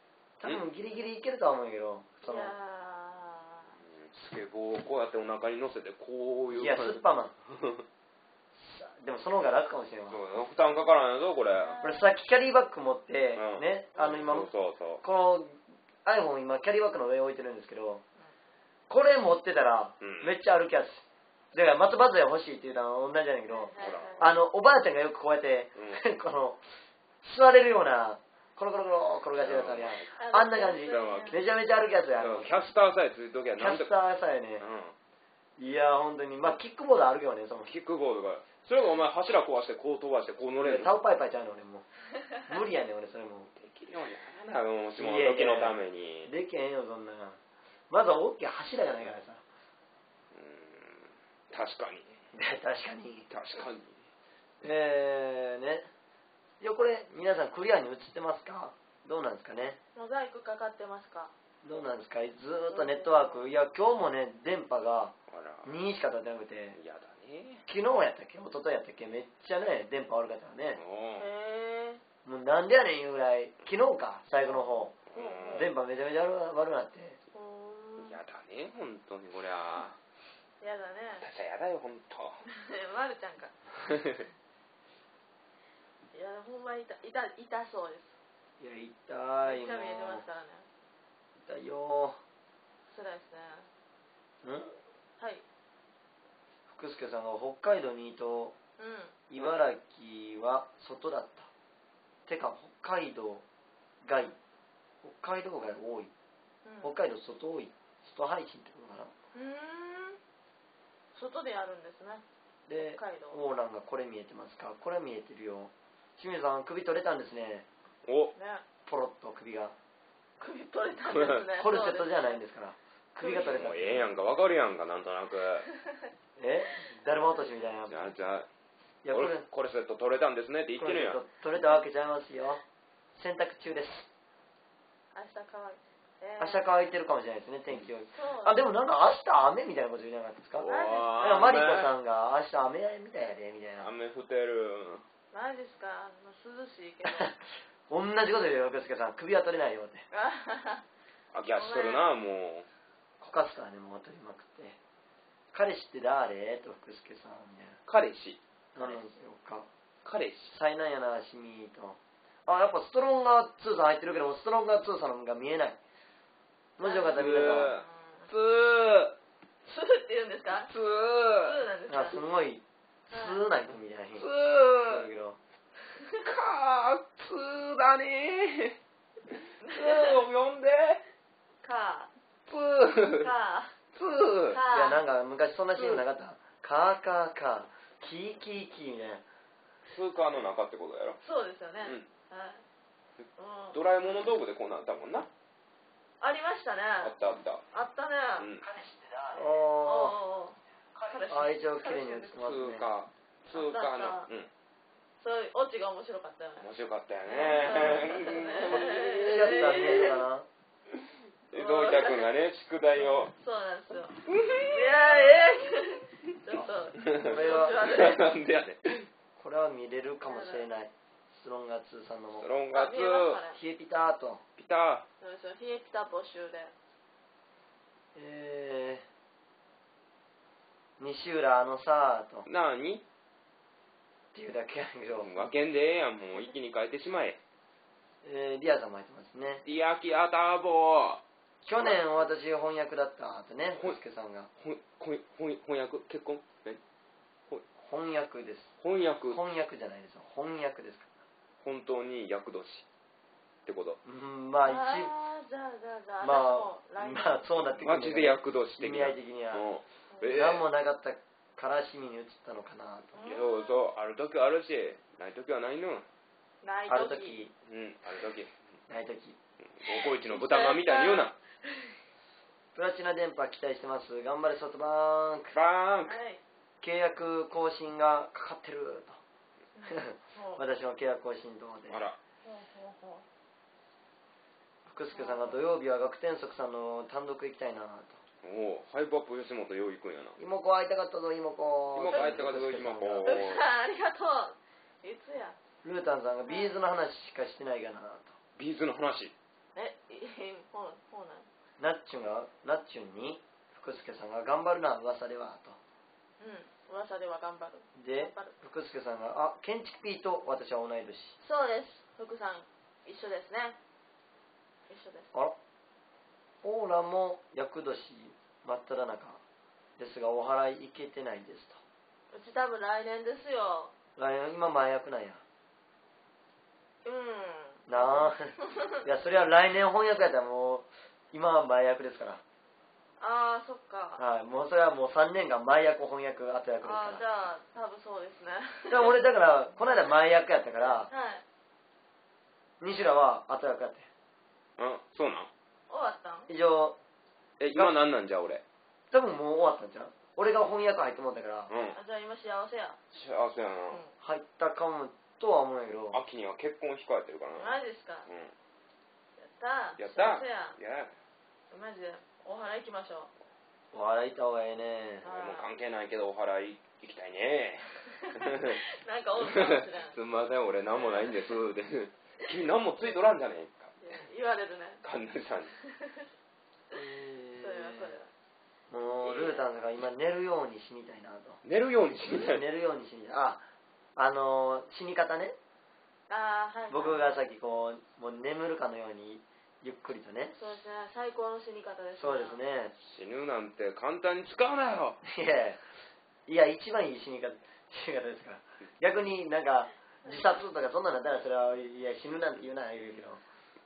多分ギリギリいけるとは思うんやけど、そのいやスケボーをこうやってお腹に乗せてこういういやスッパーマンでもその方が楽かもしれんわ。 そう負担かからんやぞこれ。 これさっきキャリーバッグ持って、 うんね、あの今そうそうそう。 この iPhone 今キャリーバッグの上に置いてるんですけど、これ持ってたらうんめっちゃ歩きやすい。だから松葉杖欲しいって言うのは同じなんだけど、 はいあのおばあちゃんがよくこうやって、 うこの座れるようなコロコロコロ転がしてるやつあるやん。あんな感じ。めちゃめちゃ歩きやすいやん。 キャスターさえついときはキャスターさえね。 うんいや本当にまあキックボードあるけどねその。 キックボードがそれがお前柱壊してこう飛ばしてこう乗れるタオパイパイちゃうね俺もう無理やね俺それもできるようにならなもしもの時のためにできへんよそんなまずは大きい柱がないからさうん確かに確かに確かにえーねいやこれ皆さんクリアに映ってますかどうなんですかねモザイクかかってますか？ どうなんですかずーっとネットワークいや今日もね電波があらにしか立ってなくて嫌だね昨日やったっけ一昨日やったっけめっちゃね電波悪かったからねおへえ。 もうなんでやねんいうぐらい昨日か最後の方うん電波めちゃめちゃ悪くなってうーん。 嫌だね本当にこりゃやだね。 私は嫌だよ本当まるちゃんか。いやほんま痛痛痛そうです。 いや痛いもめっちゃ見えてますからね。 う痛いよ辛いですね。 んはい。 福助さんが北海道にいとうん。 茨城は外だったてか北海道外北海道外多いうん、 北海道外多い外配信ってことかなうーん。外でやるんですね。 で北海道。 オーランがこれ見えてますかこれ見えてるよ清水さん首取れたんですねおね。 ポロッと首が首取れたんですね。 コルセットじゃないんでですから首が取れたもうええやんかわかるやんかなんとなくえだるま落としみたいなじゃあじゃあいやこれコルセット取れたんですねって言ってるやんコルセット取れたわけちゃいますよ洗濯中です明日乾いて。えー明日乾いてるかもしれないですね天気よりそう。 あでもなんか明日雨みたいなこと言うじゃなかったですかおなんーかマリコさんが明日雨みたいやでみたいな雨降ってるマジですか。もう涼しいけど。 同じこと言うよ福助さん首は取れないよって秋足しとるなもこかすからねもう取りまくって彼氏って誰と福助さんみたいなう彼氏何なんですよか彼氏災難やなしみとあやっぱストロンガーツーさん入ってるけどストロンガーツーさんが見えないもしよかったら皆さんツースーって言うんですか？ ツスーーなんですか？ あすごいツーナイトみたいな日ツーだけどかーツーだねーツーを呼んでかツーかツーかいやなんか昔そんなシーンなかったカーカーカーキーキーキーみたいなスーカーの中ってことやろそうですよね。 うんはい。うん。 ドラえもんの道具でこうなったもんなありましたね。 あったあったあったね。 うんおおお。彼氏ーあ一応綺麗に映ってスますねーカースーカーのうんそういうオチが面白かったよね。 面白かったようんねちらっとは見えるかなどういたくんがね宿題をそうなんですよ。いやええちょっとこれは気持ち悪いなんでやねんこれは見れるかもしれないストロンガーツーさんのもストロンガーツあ見えますかね。 冷えピターとピタそうですよ。冷えピタ募集で。 えー、西浦あのさーとーなにっていうだけやけど、 わけんでええやんもう一気に変えてしまええー、リアさんも入ってますねディアキアターボー去年私翻訳だったとねほい福助さんがほいほいほい翻訳結婚え翻訳です翻訳翻訳じゃないですよ翻訳ですか本当に厄年ってことうんまあ一あーじゃあじゃあじゃあ。 まあ私も来年まあそうなってくるマジで厄年的意味な合い的にはうんええ何もなかったから市民に移ったのかなとそうそうある時あるしない時はないのないある時。 時うんある時ない時ごこいちの豚まんみたいに言うなプラチナ電波期待してます頑張れソフトバンクバーンクはい。 契約更新がかかってるともう私の契約更新とであらほうほうほう福助さんが土曜日は学天則さんの単独行きたいなとおおハイパーアップ吉本よう行くんやな妹子会いたかったぞ妹子妹子会いたかったぞ妹子うっさありがとう。いつや。 ルータンさんがビーズの話しかしてないかなとビーズの話ええほうほうなんなっちゅんがなっちゅんに福助さんが頑張るな噂ではと。 うん噂では頑張るで頑張る福助さんがあ建築 P と私は同い年。 そうです福さん一緒ですね一緒ですあらオーラも厄年真っ只中ですがお祓い行けてないですと。 うち多分来年ですよ来年今前役なんやうんなあいやそれは来年翻訳やったらもう今は前役ですから。 ああそっかはいもうそれはもうさんねんかん前役翻訳後役ですから。 ああじゃあ多分そうですねだから俺だからこの間前役やったからはい西浦は後役やってあ、そうなん終わったん以上え、今なんなんじゃ俺。 多分もう終わったんじゃん。俺が翻訳入ってもんだからうん。 あじゃあ今幸せや幸せやな。 うん入ったかもとは思うんやけど秋には結婚控えてるからな。 マジですかうん。 やったーやった幸せやいや、 マジでお祓い行きましょうお笑い行った方がええね。 俺も関係ないけどお祓い行きたいね。 なんかおるかもしれんすみません、俺何もないんです。で君何もついとらんじゃねえか。 言われるね神主さんに。 えそれはそれはーもうルータンが今寝るように死にたいなと。 寝るようにしない。 寝るように死にたい。あ、あのー死に方ね。 ああはい僕がさっきこうもう眠るかのようにゆっくりとね。 そうですね最高の死に方ですねそうですね。 死ぬなんて簡単に使うなよ。 いやいや一番いい死に方死に方ですから。逆になんか自殺とかそんなんだったらそれはいや死ぬなんて言うな言うけど。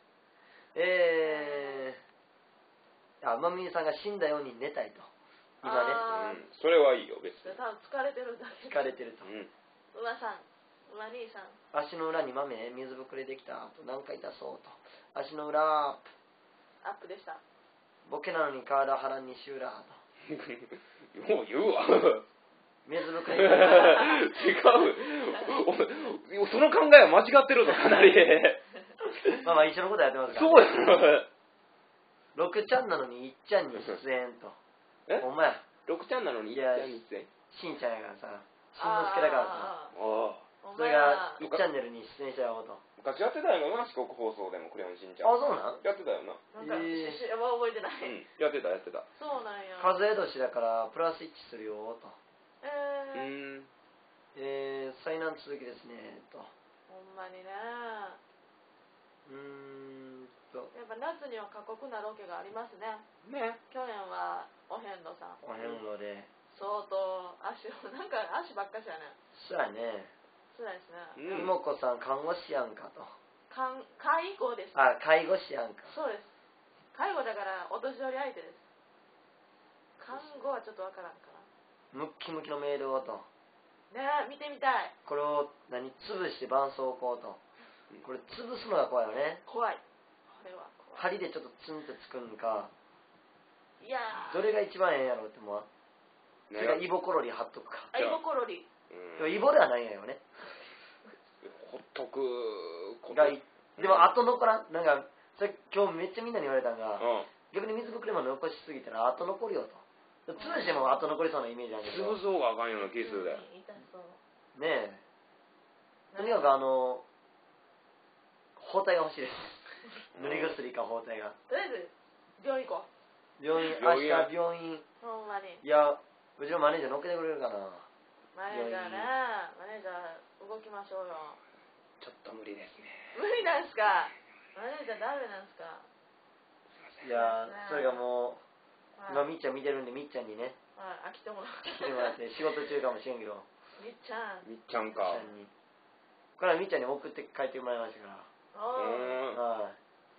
えー、あまみさんが死んだように寝たいと今ねあうん、それはいいよ、別に。 多分疲れてるだけ疲れてると。 うん。 馬さん馬兄さん足の裏に豆水ぶくれできたと何か痛そうと足の裏アップアップでしたボケなのに体腹にシューラーともう言うわ。 水ぶくれ違う。おその考えは間違ってるぞ、かなり。 まあまあ一緒のことやってますから、 そうやろ。 ろくちゃんなのにいっちゃんに出演とえほんまやろくちゃんなのにいっちゃんに出演。 しんちゃんやからさしんのすけだからさあああ。 ーそれがいちチャンネルに出演したよと。 昔やってたよな、四国放送でもクレヨンしんちゃん。 あそうなんやってたよな。 なんか、 えーしし覚えてない、 うん、やってたやってた。 そうなんや数え年だからプラスいちするよとうえー、 ん。 えー、災難続きですねとほんまにねうーんとやっぱ夏には過酷なロケがありますねね。 去年はお遍路さんお遍路で相当足をなんか足ばっかしやねそうやね辛いですね、 うん妹子さん看護師やんかとかん介護ですあ介護士やんかそうです介護だからお年寄り相手です看護はちょっとわからんかムッキムキのメールをとなねえ見てみたいこれを何潰して絆創膏とこれ潰すのが怖いよね怖いこれは怖針でちょっとツンってつくんかいいやーどれが一番ええんやろうって思うそねれがイボコロリ貼っとくかあイボコロリうんでもイボではないんやよねほっとくことがいでも後残らんなんかそれ今日めっちゃみんなに言われたんがうん。 逆に水ぶくれも残しすぎたら後残るよと潰しても後残りそうなイメージなんだけど潰そうがあかんような気するで。 うん痛そうねえとにかくあの包帯が欲しいです塗り薬か包帯がとりあえず病院行こ病院病院明日病院うほんまにいやうちのマネージャー乗っけてくれるかなマネージャーねマネージャー動きましょうよちょっと無理ですね。 無理なんすかマネージャーダメなんすかいやそれがもうはい今みっちゃん見てるんでみっちゃんにねはい飽きてもらって来てもらって仕事中かもしれんけどみっちゃんみっちゃんみっちかゃ。んにこれはみっちゃんに送って帰ってもらいましたかおうーん。 らはい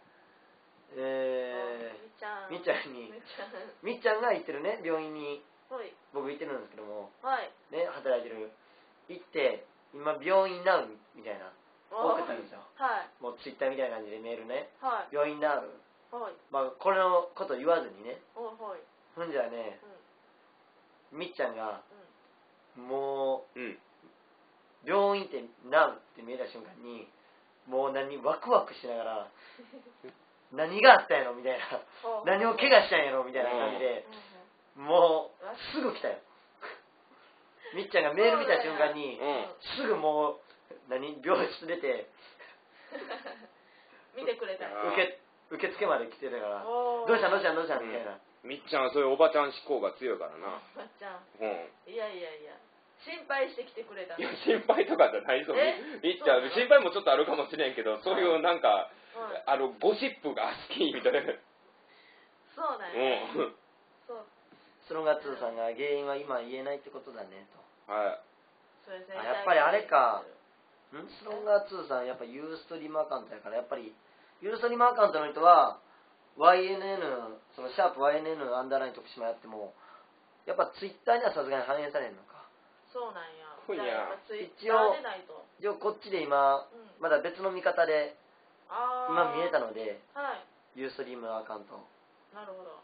えみっちゃんー、みっちゃんにみっちゃんみっちゃんが行ってるね病院にはい僕行ってるんですけどもはいね働いてる行って今病院ナウみたいなお送ったんですよはいもうツイッターみたいな感じでメールねはい病院ナウはいまあこれのこと言わずにねおはいほんじゃねうんみっちゃんがうんもうん。 う病院ってナウって見えた瞬間にもう何ワクワクしながら何があったんやろみたいなほう何を怪我したんやろみたいな感じでうんもうすぐ来たよみっちゃんがメール見た瞬間にうん。 すぐもう何病室出て見てくれたあー受け受付まで来てたからおーどうしたどうしたどうしたみたいな、 みっちゃんはそういうおばちゃん志向が強いからな。 まっちゃんうん。 いやいやいや心配してきてくれたいやの心配とかじゃないぞ。 えみっちゃんそうなの心配もちょっとあるかもしれんけど、そういうなんか、 はいあのゴシップが好きみたいな。うそうなんやねん。 そうスロンガツーさんが原因は今言えないってことだねはそうですねあやっぱりあれかとんスロンガーツーさんやっぱユーストリームアカウントやからやっぱりユーストリームアカウントの人は ワイエヌエヌ そのシャープ ワイエヌエヌ アンダーライン徳島やってもやっぱツイッターにはさすがに反映されんのかそうなんやほいやじゃあやっぱツイッターでないと一応こっちで今うんまだ別の見方であー今見えたのではいユーストリームアカウントなるほど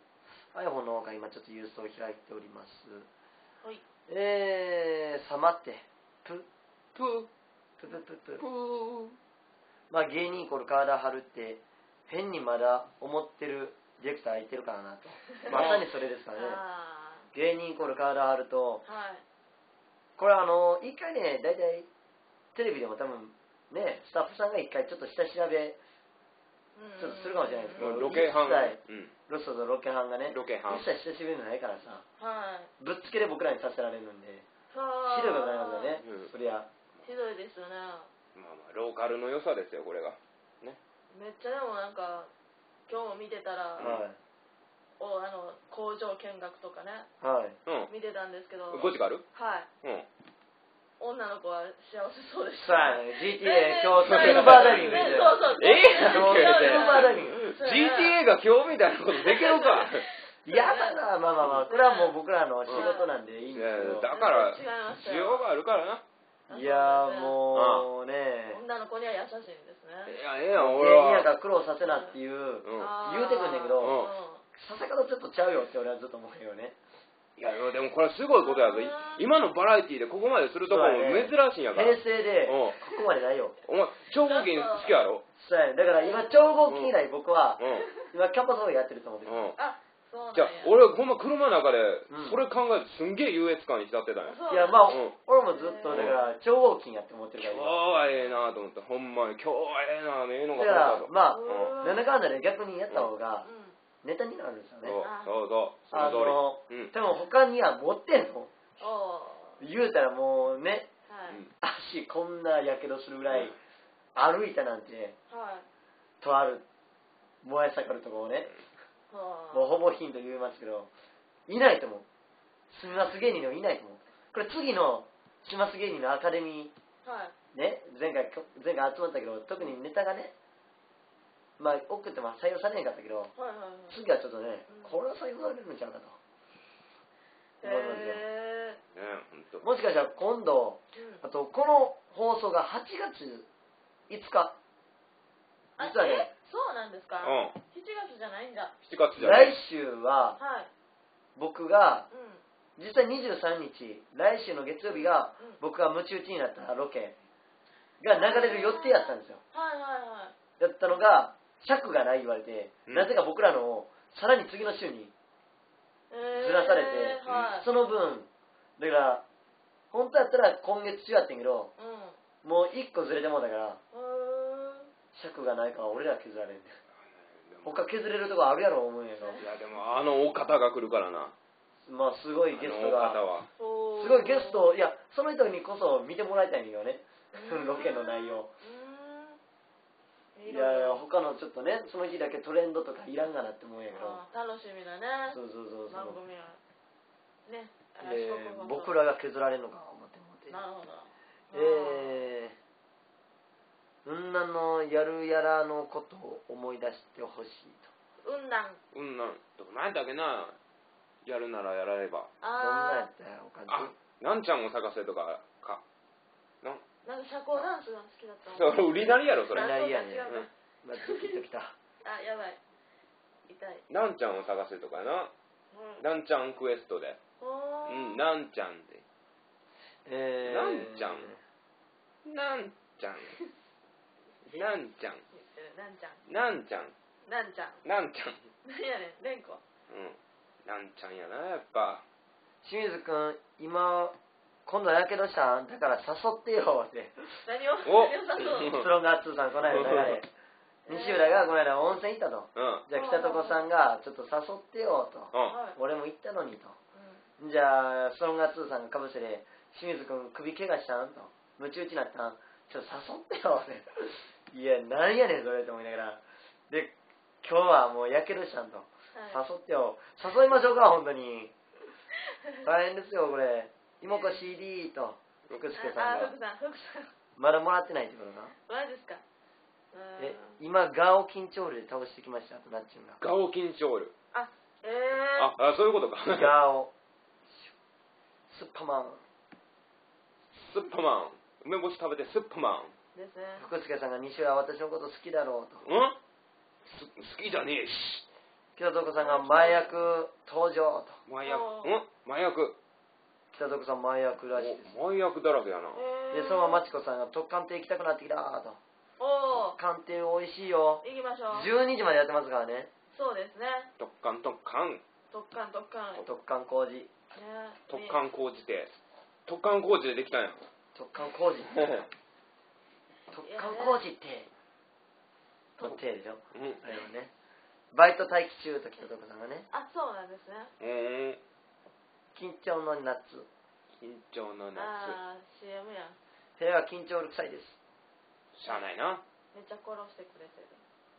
iPhone の方が今ちょっとユーストを開いておりますはいえー、さまってプい。プププププー、プー。 まあ芸人イコール体張るって変にまだ思ってるディレクターいてるからなとまさにそれですからねあ芸人イコール体張るとーはいこれあの一回ね大体テレビでも多分ねスタッフさんが一回ちょっと下調べちょっとするかもしれないですけどロケハン。 一切うん。 ロストとロケハンがねロケハン一切下調べないからさはいぶっつけで僕らにさせられるんではひどいことになりますよね、 うんそりゃひどいですよねまあまあローカルの良さですよこれが。ね。 めっちゃでもなんか今日も見てたら、 はいおあの工場見学とかねはいうん。 見てたんですけどゴジカル？ はいうん。 女の子は幸せそうでしさたあ ジーティーエー 今日スキューバーダイビングしてそうそうええ今日スキューバーダイビングジーティーエー が今日みたいなことできるか。 いやだなまあまあまあこれはもう僕らの仕事なんでいいんいやですけどだから違いました需よ要があるからな。 いやもうね女の子には優しいんですねいやええやん俺芸人やは。 から苦労させなっていううん。 あー言うてくんねんけどうんさせ方ちょっとちゃうよって俺はずっと思うよねいやでもこれすごいことやぞ。い今のバラエティでここまでするとこも珍しいんやから。 平成でうんここまでないよお前超合金好きやろ。 そうやねだから今超合金以来僕はうん。 今キャンパスホールやってると思ってるうん。 あそうなんじゃあや俺ほんま車の中でうんそれ考えてすんげえ優越感に浸ってたんや。 そういやまあうん俺もずっとだから超合金やって思ってる今日から今はええなと思ってほんまに今日はええなええのだがからまあうんなんだかんだで逆にやった方がうんネタになるんですよねそうそうそうそあの通のり。うん。 でも他には持ってんのおー言うたらもうねはいうん足こんなやけどするぐらい歩いたなんてはいとある燃え盛るところをねはもうほぼヒント言いますけどいないと思うスミマス芸人でもいないと思うこれ次のスミマス芸人のアカデミはいーね前回前回集まったけど特にネタがねまあ送っても採用されなかったけどはいはいはい次はちょっとねうんこれは採用されるんちゃうかと思いますよへねほんと。 もしかしたら今度ーうんあとこの放送がはちがついつかあ実はねえそうなんですかうん。 しちがつじゃないんだしちがつじゃない。 来週ははい僕がうん実際にじゅうさんにち来週の月曜日がうん僕がムチ打ちになったロケが流れる予定やったんですよはいはいはいだったのが尺がない言われて、 うんなぜか僕らのをさらに次の週にずらされてえーはいその分だから本当やったら今月中やってんけどうんもういっこずれてもうだからうーん尺がないから俺ら削られんねん他削れるとこあるやろ思うんやけどいやでもあのお方が来るからな。 まあすごいゲストがあのお方は。 すごいゲストいやその人にこそ見てもらいたいんよねそのロケの内容うーんいやいや他のちょっとねその日だけトレンドとかいらんがなって思うんやけどあー楽しみだねそうそうそうそう番組はねで四国放送僕らが削られるのか思って思ってなるほどえー、うんなのやるやらのことを思い出してほしいとうんなんうんなんどなんだっけな。やるならやられば。 どんなやあったやろうかあなんちゃんを探せとかか。なんーなんか社交ダンスが好きだったのそれ売りなりやろそれ。 売りなりやねあそうか違うかまあドキッときたあやばい痛いなんちゃんを探せとかな。 うんなんちゃんクエストで。 ほーうんなんちゃんで。 えー、 なんちゃんなんちゃん。なんちゃん。 なんちゃんなんちゃん。 なんちゃんなんちゃん。 なんやねんれんこうん。なんちゃんやなやっぱ。 清水くん今今度やけどしたんだから誘ってよって何をお何を誘うのスロンガーツーさんこの間流れ西浦がこの間温泉行ったと。 うんじゃあ北床さんがちょっと誘ってよと。 うんはい俺も行ったのにと。 うんじゃあストロンガーツーさんがかぶせで清水君首怪我したんと。ムチ打ちになったん。ちょっと誘ってよって。いやなんやねんそれと思いながら。で今日はもうやけどしたんと。 はい誘ってよ。誘いましょうか本当に。大変ですよこれ。妹子 シーディー と福助さんがあ、福さん、福さん。 まだもらってないってことな。 マジですか。うーんえ今ガオ緊張ルで倒してきましたとなっちゅうんが。 ガオ緊張るあ、ええああそういうことかガオスッパマンスッパマン梅干し食べてスッパマンー。ですね。 福助さんが西は私のこと好きだろうと。 うんす好きじゃねえし北床さんが麻薬登場と。 麻薬おうん麻薬北床さん麻薬らしいです。 お麻薬だらけやなえーでそのままマチコさんが特艦艇行きたくなってきたと。 おー、 特艦艇美味しいよ。 行きましょう。 じゅうにじまでやってますからね。 そうですね。 特艦特艦特艦特艦。ね、 特艦工事。 特艦工事で特艦工事でできたんや特艦工事。特艦工事って。の手でしょ。 うんあれはね。バイト待機中と北床さんがね。 あ、そうなんですね。 うん緊張の夏。 緊張の夏あー、シーエム やん。 部屋は緊張うるさいです。 しゃあないなめっちゃ殺してくれてる。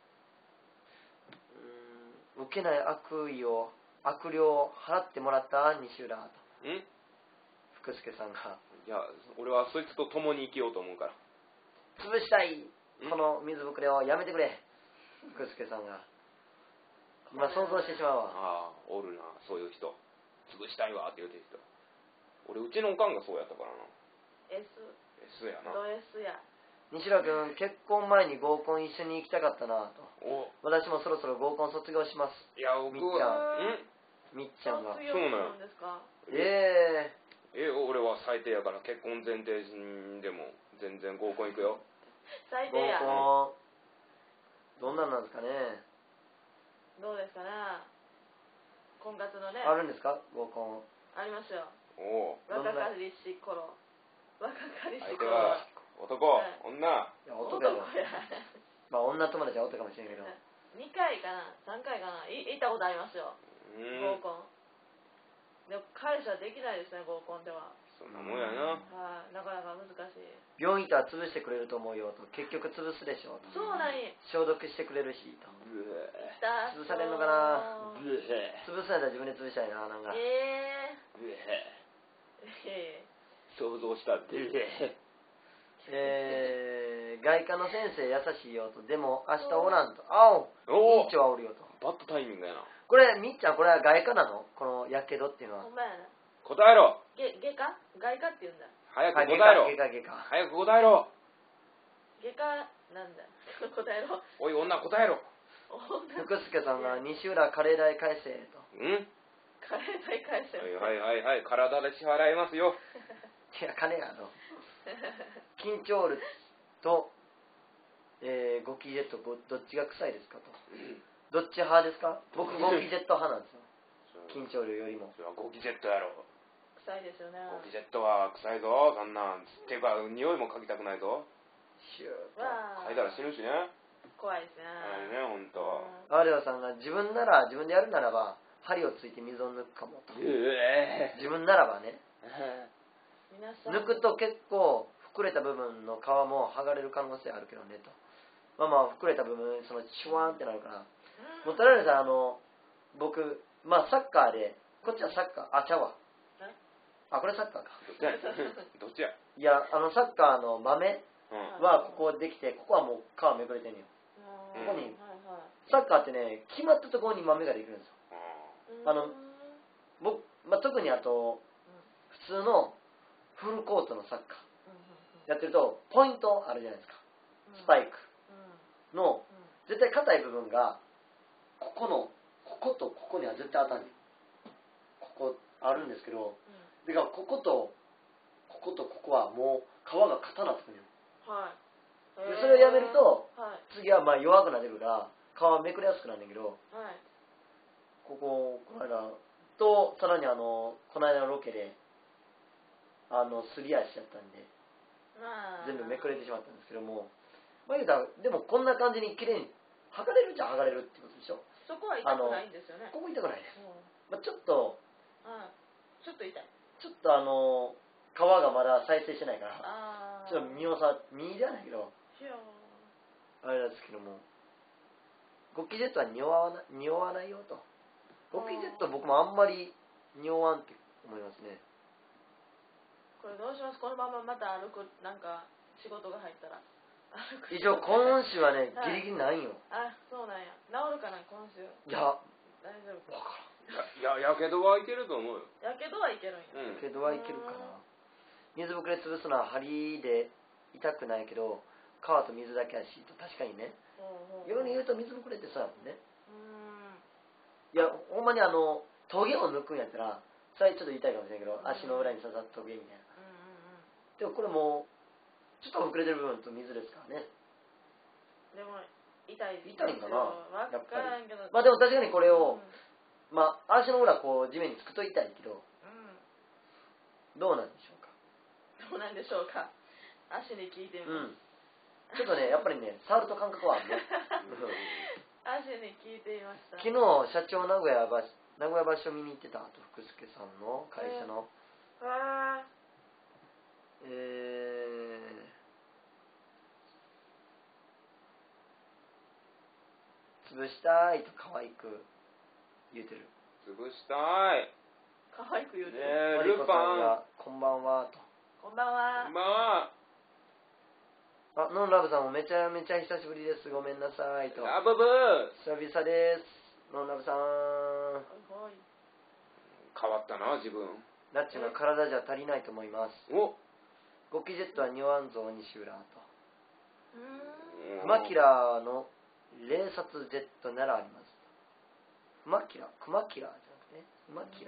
うーん受けない悪意を悪霊を払ってもらった西浦とうん福助さんがいや俺はそいつと共に生きようと思うから潰したいんこの水ぶくれをやめてくれ福助さんが今想像してしまうわ。 ああおるなそういう人潰したいわって言うてる人俺うちのおかんがそうやったからな S、 S やなド S や。 西浦君結婚前に合コン一緒に行きたかったなと。 お私もそろそろ合コン卒業します。 いや僕みっちゃはんみっちゃんが卒業するんですか。 ええ俺は最低やから結婚前提でも全然合コン行くよー、合最低や。 コンどんなんなんですかね。 どうですかね。婚活のね。 あるんですか合コン。 ありますよ。 おお若かりし頃。若かりし頃。 相手は男、 はい女いや男やろ。 男や。 まあ女友達はおったかもしれんけど。 にかいかなさんかいかない行ったことありますよ。 うーん合コン。でも彼氏はできないですね、合コンでは。 そんなもんやなはい、なかなか難しい。 病院行ったら潰してくれると思うよと。結局潰すでしょうと。 そうなんや。 消毒してくれるしと。 うえ痛潰されんのかなそううえ潰すなら自分で潰したいななんか。 えうえー、え想像したってえー、外科の先生優しいよと。でも明日おらんと。あおおお院長はおるよと。 バッドタイミングやなこれみっちゃんこれは外科なのこのやけどっていうのー、 は。 ほんまやな。 答えろげ外科外科って言うんだ。 早くあ答えろ外科外科外科。 早く答えろ外科なんだ。答えろ。 おい女答えろ女福助さんが西浦カレー代返せと。 うんカレー代返せ。 はいはいはいはい体で支払いますよいや金やと。緊張ルと、えー、ゴキジェットごどっちが臭いですかと。どっち派ですか。僕ゴキジェット派なんですよ。緊張ルよりも。 それはゴキジェットやろ臭いですよね。 ゴキジェットは臭いぞそんなんっていうか匂いも嗅ぎたくないぞシューと。 わあ嗅いだら死ぬしね怖いですね。 あれねほんとアーレオさんが自分なら自分でやるならば針をついて水を抜くかもと。 うえ自分ならばね。 皆さん抜くと結構膨れた部分の皮も剥がれる可能性あるけどねと。まあまあ膨れた部分そのシュワーンってなるから。もうとりあえずあの僕まあサッカーでこっちはサッカーあちゃうわ。 えあこれサッカーか。 どっちやどっちやいやあのサッカーの豆うんはここできてここはもう皮めくれてんねよ。 うんここにはいはいサッカーってね決まったところに豆ができるんですよ。 うんあの僕、まあ、特にあと普通のフルコートのサッカーやってるとポイントあるじゃないですか。スパイクの絶対硬い部分がここのこことここには絶対当たんねん。ここあるんですけどだからこことこことここはもう皮が硬なってくるんよ。 はいでそれをやめるとはい次はまあ弱くなってくるから皮めくれやすくなるんだけどはいこここの間とさらにあのこの間のロケであのすり足しちゃったんでまあ全部めくれてしまったんですけどもまあ言うたらでもこんな感じに綺麗に剥がれるっちゃ剥がれるってことでしょ。 そこは痛くないんですよね。 ここ痛くないです、 うんまあ、ちょっとあちょっと痛い。 ちょっとあの皮がまだ再生してないからああちょっと身をさ身じゃないけどひょあれなんですけどもゴキジェットは匂わな匂わないよと。ゴキジェット僕もあんまり匂わんって思いますね。 これどうします？このまままた歩くなんか仕事が入ったら歩く。 一応今週はねはいギリギリないんよ。 あそうなんや。治るかな今週。 いや大丈夫か。 わかいややけどはいけると思うよ。 やけどはいけるんや。 うんらんけどはいけるかな。水ぶくれ潰すのは針で痛くないけど皮と水だけやしと確かにね。 ほうほうように言うと水ぶくれってそうやもんね。 うーんいやほんまにあのトゲを抜くんやったらそれちょっと痛いかもしれないけどうん足の裏に刺さったトゲみたいな。 うんうんうん。 でもこれもちょっと膨れてる部分と水ですからね。 でも痛いですよ。 痛いんかなわからんけど。 まあでも確かにこれを、 うんまあ足の裏こう地面につくと痛いけどうんどうなんでしょうか。 どうなんでしょうか。足に聞いてみうます。 んちょっとねやっぱりね触ると感覚はあるね。 足に聞いてみました。 昨日社長名古屋場名古屋場所見に行ってたと福助さんの会社の、 わえー潰したいと可愛く言うてる。 潰したい。 ー可愛く言うてねる。 えルマリコさんパン。 がこんばんはと。 こんばんは。 まああノンラブさんもめちゃめちゃ久しぶりですごめんなさいと。 ラブブ久々ですノンラブさん。 はいはい。 変わったな自分。 ナッチの体じゃ足りないと思います。 おゴキジェットはニョアンゾー西浦と。 うーん。 クマキラーの冷殺ジェットならあります。クマキラークマキラーじゃなくてクマキラ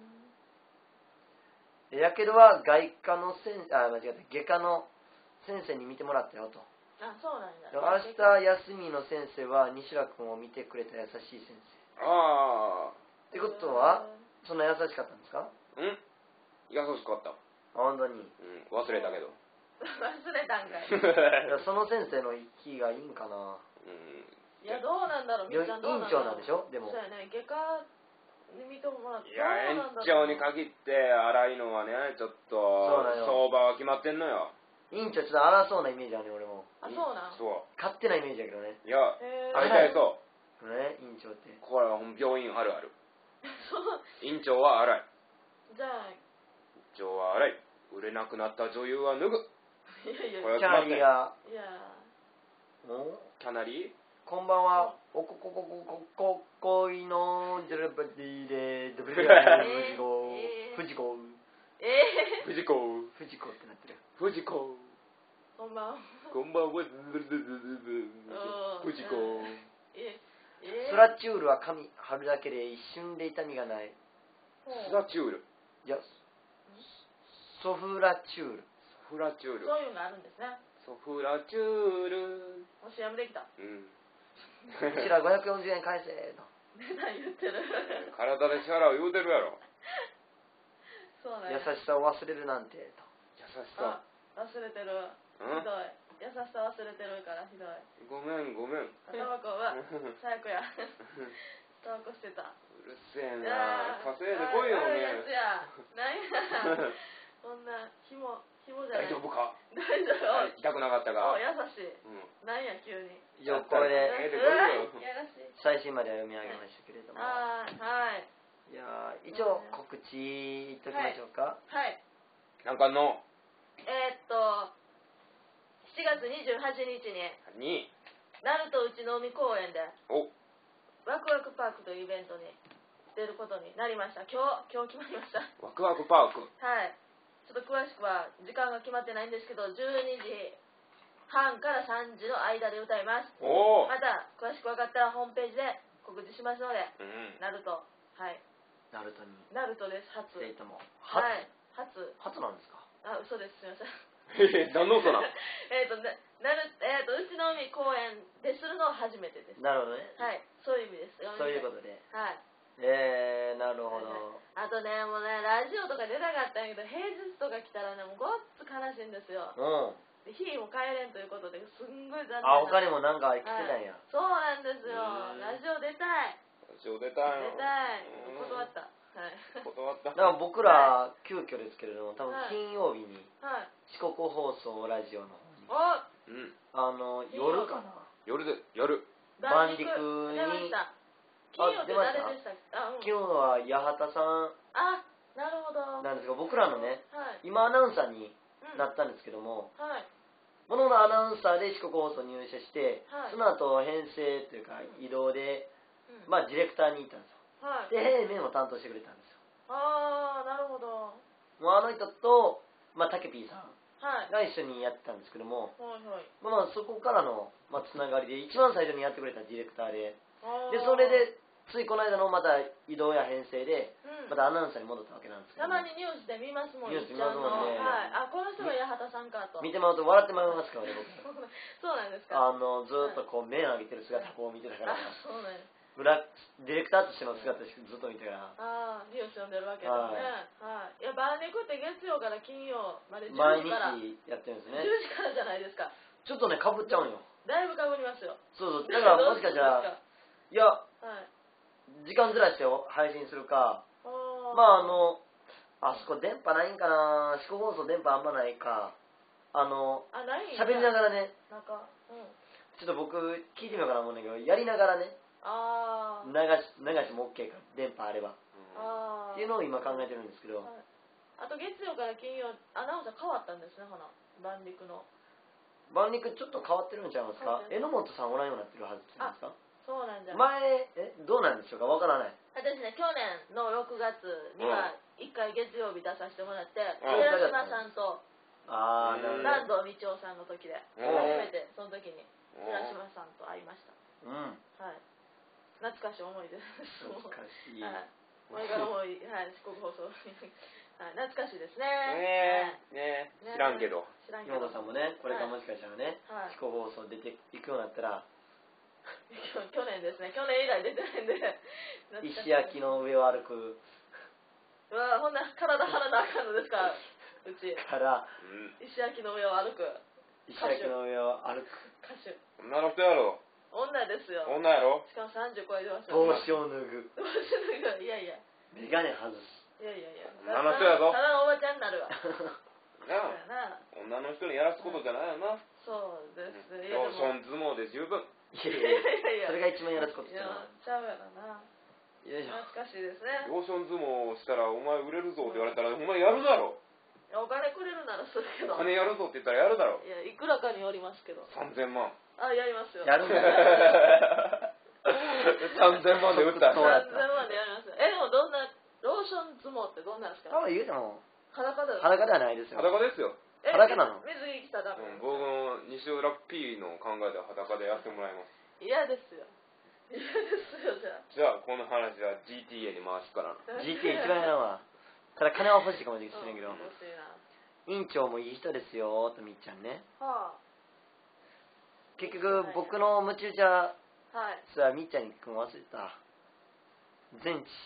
ー。やけどは外科の先あ間違えた外科の先生に見てもらったよと。 あ、そうなんだ。 で明日休みの先生は西浦君を見てくれた優しい先生。 ああってことはそんな優しかったんですか？ うん優しかった。 あ本当に。 うん忘れたけど。 忘れたんかい。 いやその先生の息がいいんかな。 うんいや、どうなんだろう、みよっちゃんどう院なんだろう。 長なんでしょでも。 そうやね、外科に見てもらって。 いや延どうなんだろう長に限って荒いのはねちょっとそうなのよ相場は決まってんのよ。 院長ちょっと荒そうなイメージあるね俺も。 あ、そうなん。 そ勝手なイメージだけどね。 ういやへー大体そうね院長って。 これは病院あるある。 そう。 院長は荒い。 じゃあ、 院長は荒い。売れなくなった女優は脱ぐ。 いやいや、 これキャナリーがいや、 おキャナリーこんばんは。おここここここ恋のジェラバディでドブリえー藤子えー藤子え藤子藤子ってなってる。 藤子ー、こんばんは。 こんばんはうん藤子え、えー、 スラチュールは髪貼るだけで一瞬で痛みがない。 ほうスラチュールいやソフラチュール。 ソフラチュールそういうのがあるんですね。 ソフラチュールもしやめできた。 うんこちらごひゃくよんじゅうえん返せと。 値段言ってる。 体で支払う言うてるやろ。 そうなんや。 優しさを忘れるなんてと。 優しさあ、忘れてる。ひうんどい。優しさ忘れてるからひどい。 ごめんごめんうあタバコは最悪や。タバコしてた。 るせえいなやー稼いでこいよ悪いやつねや。なんや。こんな紐紐じゃない。 大丈夫か大丈夫。 痛くなかったかお優しい。 うんなんや急に。 以上これでええでこいようわやらしい。 最新まで読み上げましたけれども。 あーはいいやー一応告知いっときましょうか。 はい。 なんかのえー、っとしちがつにじゅうはちにちににナルト内海公園でおワクワクパークというイベントに出ることになりました。今日今日決まりました。 ワクワクパークはい。ちょっと詳しくは時間が決まってないんですけど、じゅうにじはんからさんじの間で歌います。 おおまた詳しく分かったらホームページで告知しますので、 うんナルト、はい、 ナルトにナルトです初。 ぜひとも初、 はい、初。 初なんですか？ あ、嘘です。すみません。 え何の音なえっとね、なるえっ、と内の海公園でするのは初めてです。 なるほどね。 はい、そういう意味です。 そういうことで。 はい。 えー、なるほど。 あとね、もうね、ラジオとか出たかったんやけど、平日とか来たらね、もうごっつ悲しいんですよ。 うん。 で日も帰れんということですんごい残念あ、 な他にもなんか来てたんや。 はい、そうなんですようんラジオ出たいラジオ出たいの出たいうん断ったはい断っただから僕ら急遽ですけれども、多分はい金曜日にはい四国放送ラジオの方に、 おうんあの夜かな、 夜で夜万陸出まに、 した金曜って誰でしたっけあ、うん、 今日は八幡さんあなるほどなんですが、僕らのね、 はい今アナウンサーにうんなったんですけども、 はいもののアナウンサーで四国放送に入社して、 はいその後編成というか移動で、 うんまあディレクターに行ったんですよ。 はいで、平面を担当してくれたんですよ。 ああなるほどもうあの人と、まあ、たけぴーさんはいが一緒にやってたんですけども、 はいはいまあ、そこからの、まあ、つながりで、一番最初にやってくれたディレクターで、 あーで、それで、ついこの間のまた移動や編成で、 うんまたアナウンサーに戻ったわけなんですけども、 たまにニュースで見ますもん、 ニュースいっちゃんの。 見ますもんねはい。あ、この人が八幡さんかと。 見てもらうと笑ってまいりますからね、僕。 そうなんですか。 あの、ずーっとこう、目を上げてる姿こう見てたから、 あ、そうなんです。 裏、ディレクターとしての姿しかずっと見てたから、 ああ、ニュース読んでるわけですね。はい。いや、バーネクって月曜から金曜までじゅう毎じから。 日やってるんです 10 ね。 時からじゃないですか。 ちょっとね、かぶっちゃうんよ。 だいぶかぶりますよ。 そうそう、だからもしかしたら、いや、 はい。 時間ずらして配信するか、 あーまああの、あそこ電波ないんかな、四国放送電波あんまないか、あの、 あ、ない喋りながらね、 なんか、うん。 ちょっと僕聞いてみようかな思うんだけど、やりながらね、 あ流し、流しても OK か、電波あれば。 あ。ああ。 っていうのを今考えてるんですけど、 はいあと月曜から金曜、アナウンサー変わったんですね、ほな。万陸の。 万陸ちょっと変わってるんちゃいますか変わってる榎本さんおらんようになってるはずじゃないですかそうなんじゃ。 前、え、どうなんでしょうかわからない。 私ね、去年のろくがつには一回月曜日出させてもらって、 うん寺島さんとあー、 うんなるほど。 南條道夫さんの時で、 うん初めてその時に寺島さんと会いました。 うん。 はい。懐かしい思い出です。 懐かしい。 はい。これからも、はい、四国放送。はい、懐かしいですね。 ねえねえ知らんけど知らんけど。 山本さんもね、これからもしかしたらね、 はい四国放送出ていくようになったら、 去年ですね。去年以来出てないんで。 石焼きの上を歩くうわほんな体張らなあかんのですか、うち。 から、 うん石焼きの上を歩く石焼きの上を歩く。 歌手。 女の人やろ女ですよ。 女やろしかもさんじゅう超えてますよ。 帽子を脱ぐ。 どうしよういやいや。 メガネ外す。 いやいやいや。 女の人やぞただのおばちゃんになるわ。そうなやな。 女の人にやらすことじゃないよなそうです。いやロでも。 ーション相撲で十分いやいいやいやいや。 やそれが一番やらすこといやじゃな、 ちゃうやろな。 い。よいしょ。 懐かしいですね。 ローション相撲をしたらお前売れるぞって言われたらお前やるだろいやお金くれるならするけど。 金やるぞって言ったらやるだろいや、いくらかによりますけど。 さんぜんまんあ、やりますよ。 やるんだよ。 さんぜんまんで売ったそうやさんぜんまんでやりますよ。え、でもどんな、ローション相撲ってどんなんですか多分言うても、 裸だよ。 裸ではないですよ。 裸ですよ、 え裸なの水着着たらダメ。 うん、僕の西浦 P の考えでは裸でやってもらいます嫌ですよ。嫌ですよ、じゃあ。 じゃあこの話は ジーティーエー に回すからなジーティー 一番やらんわ。ただ金は欲しいかもしれんけどうん、欲しいな。 院長もいい人ですよ、とみっちゃんね。 は結局、僕のムチ打ちは、 あ。はい。 それはみっちゃんに君忘れた。全治。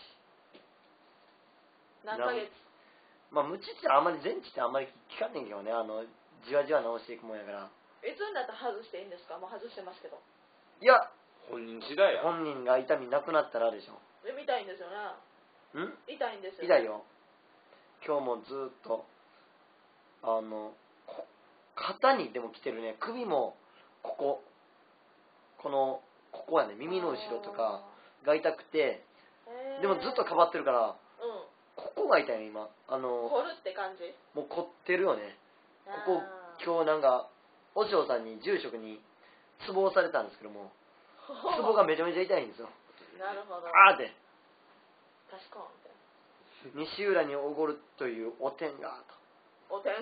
何ヶ月まあ、ムチ打ちはあんまり全治ってあんまり聞かんねんけどね。あの、じわじわ直していくもんやから。 いつになったら外していいんですかもう外してますけど。 いや、 本人次第や本人が痛みなくなったらでしょ。 で、見たいんですよね。 ん痛いんですよ、ね。 痛いよ。今日もずーっと、あの、こ肩にでも来てるね。首も、ここ、この、ここやね、耳の後ろとかが痛くて、 へーでもずっとかばってるから、 うん。 ここが痛いよ、今。あの、 掘るって感じもう凝ってるよね。ここあ、ー今日なんか、お嬢さんに住職に、ツボをされたんですけども、ツボがめちゃめちゃ痛いんですよ。 なるほど。 あーって、 確かに。 西浦におごるというお天が、と。 おてん。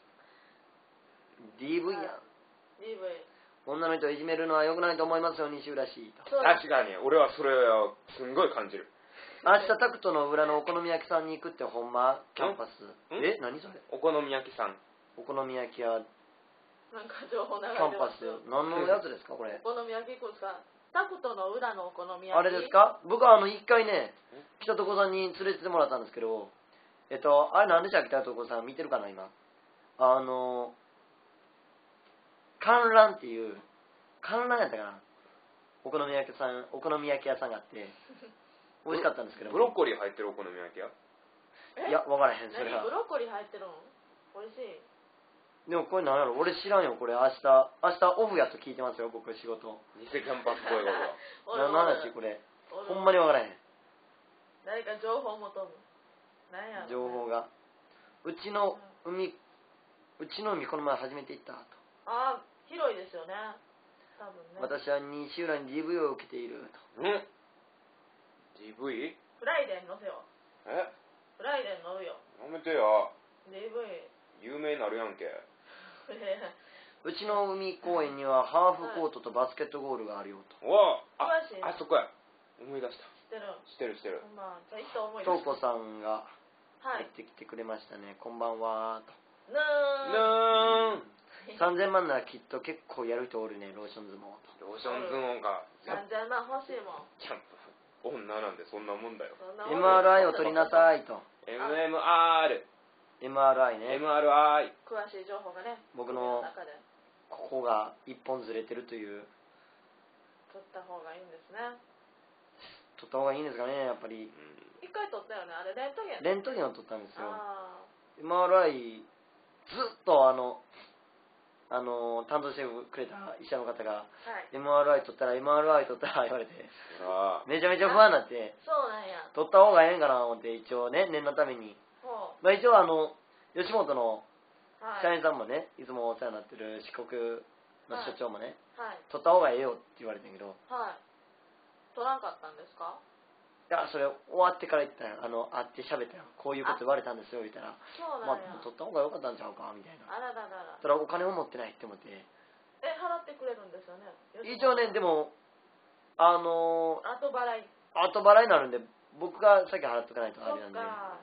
ディーブイ やん。 ディーブイ。 女の人をいじめるのは良くないと思いますよ、西浦市。と。 そうです。 確かに俺はそれをすんごい感じる明日タクトの裏のお好み焼きさんに行くってほんまキャンパス。 んえ、何それお好み焼きさんお好み焼き屋なんか情報流れキャンパスてますよ。。 何のやつですか、これ。 お好み焼き行くんですかタクトの裏のお好み焼き。 あれですか僕はあの、一回ね、北床さんに連れてってもらったんですけど、えっと、あれ何でしたっけ、北床さん見てるかな、今。あの、 観覧っていう観覧やったかな、お好み焼き屋さんお好み焼き屋さんがあって美味しかったんですけど、 ブロッコリー入ってるお好み焼き屋。 いや分からへんそれは。 何ブロッコリー入ってるの？美味しい。 でもこれなんやろ、俺知らんよこれ。明日明日オフやと聞いてますよ僕仕事。 偽キャンパスボーイがおるわ。 何の話これ、ほんまに分からへん誰か情報求む。何やろ、ね、 情報が。うちの海うちの海この前初めて行ったと。 ああ広いですよね多分ね。 私は西浦に ディーブイ を受けていると。 うん ディーブイ？ フライデーに乗せよう。 えフライデーに乗るよ。 やめてよ、 ディーブイ。 有名になるやんけ。 うちの海公園にはハーフコートとバスケットゴールがあるよと。 おわあ詳しいな。 あそこや、思い出した。 知ってる。 知ってる知ってる。 ほんまじゃあいいと思いとうこさんがはい入ってきてくれましたね、こんばんはと。 ぬーんなーんさんぜんまんならきっと結構やる人おるね、ローション相撲と。 ローションズモンがさんぜんまん欲しいもん。 キャンプ女なんでそんなもんだよ。 そんなもんエムアールアイ を取りなさいと。 エムエムアールエムアールアイ ね、 エムアールアイ。 詳しい情報がね僕の中でここが一本ずれてるという。 取った方がいいんですね。 取った方がいいんですかね、やっぱり。 一回取ったよねあれレントゲン。 レントゲンを取ったんですよ。 あエムアールアイ ずっとあのあの担当してくれた医者の方があはいエムアールアイ 取ったら エムアールアイ 取ったら言われてほらめちゃめちゃ不安になって、 そうなんや。 取った方がええんかな思って、一応ね念のために、 ほうまあ、一応あの吉本のはい社員さんもね、いつもお世話になってる四国の所長もね、 はい取った方がええよって言われたんやけど、 はい取らんかったんですか？ いやそれ終わってから言ったら、あの会って喋ったらこういうこと言われたんですよ言ったら、 そうまあなんや。 取った方が良かったんちゃうかみたいな。 あらららら。 ただお金を持ってないって思って、 え払ってくれるんですよね。 一応ねでもあの後払い。 後払いになるんで僕が先払っとかないとあそっれなんで、 か。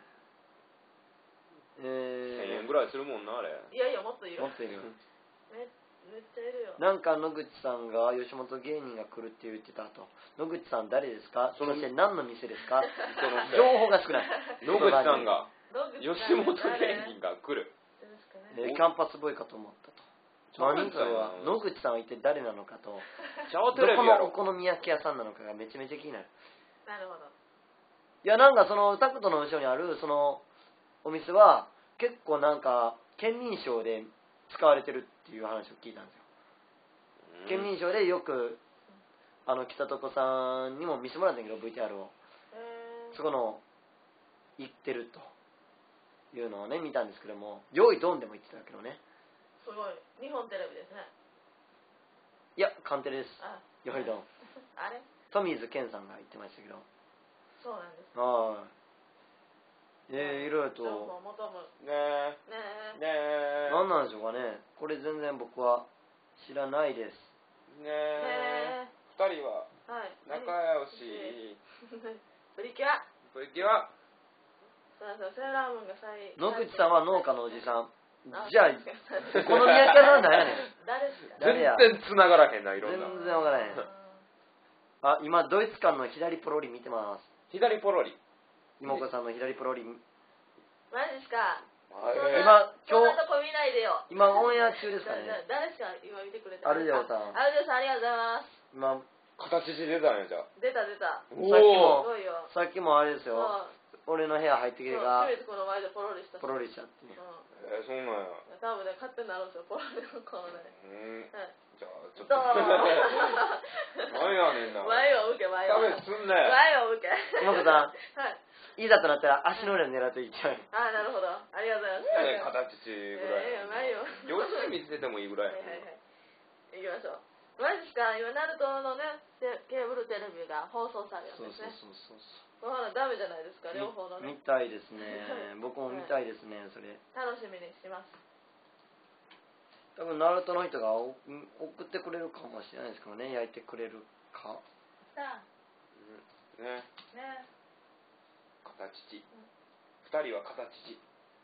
えせんえんぐらいするもんなあれ。 いやいやもっといる。 ー、持ってる。 めめっちゃいるよ。 なんか野口さんが吉本芸人が来るって言ってたと。野口さん誰ですか、そして何の店ですか、 その情報が少ない。 野口さんが野口吉さん本芸人が来る。 ですかえね。 ーキャンパスボーイかと思ったと。何それは野野口さんは一体誰なのかと、 チャオどこテレビやろ。 のお好み焼き屋さんなのかがめちゃめちゃ気になる。 なるほど。 いやなんかそのタクトの後ろにあるそのお店は結構なんか県民賞で使われてるっていう話を聞いたんですよ。県民賞でよくあの北床さんにも見せてもらったんだけど ブイティーアール をへーそこの行ってるというのをね見たんですけども、用意ドンでも言ってたけどね。 すごい。日本テレビですね。 いやカンテレです。 あ用意ドン。 あれ富水健さんが言ってましたけど、 そうなんです。 はいえー、いろいろと情報求む。 ねえねえ。 ねえ何なんでしょうかね、これ全然僕は知らないです。 ねえね二人はえ。はい。 仲良し。 プリキュア。 プリキュア。 そうそう、セーラームーンが最野口さんは農家のおじさん。 あじゃあそうですかお好み焼き屋さんなんやねん。 誰ですか？ 誰や全然繋がらへんな、いろんな。 全然わからへん。あ、今ドイツ館の左ポロリ見てます。 左ポロリ。 妹子さんの左ポロリ。 マジですか？ あそんな今今日そんなとこ見ないでよ。 今オンエア中ですかだね。 だ誰ですか？今見てくれて。 アルデオさんあアルデオさんありがとうございます。 今形出たんやじゃあ。 出た出た。 おさっきもすごいよ。 さっきもあれですよ。 もう俺の部屋入ってきてそうが清水この前でポロリしたし。 ポロリしちゃってね。 うん。 えー、そうなんや。 多分ね勝手になるんですよポロリのこのね。 うん。 はい。 じゃあ、ちょっどと。 うなんやねんな。 前を向け前を。 差別すんね。 前を向け。 妹子さんはい。 いざとなったら足の裏狙っていっちゃう。 あなるほど。ありがとうございます。 ね形ぐらい。 ええ前を。 両親見せてもいいぐらいはい。はいはい。行きましょう。マジですか？今ナルトのねケーブルテレビが放送されるそうそうんですね。 そうそうほらダメじゃないですか両方の見ね。 たいですね。僕も見たいですねそれ。 楽しみにします。 多分ナルトの人がお送ってくれるかもしれないですけどね、焼いてくれるか。 さあうんね。 ね。 形地。二人は形地。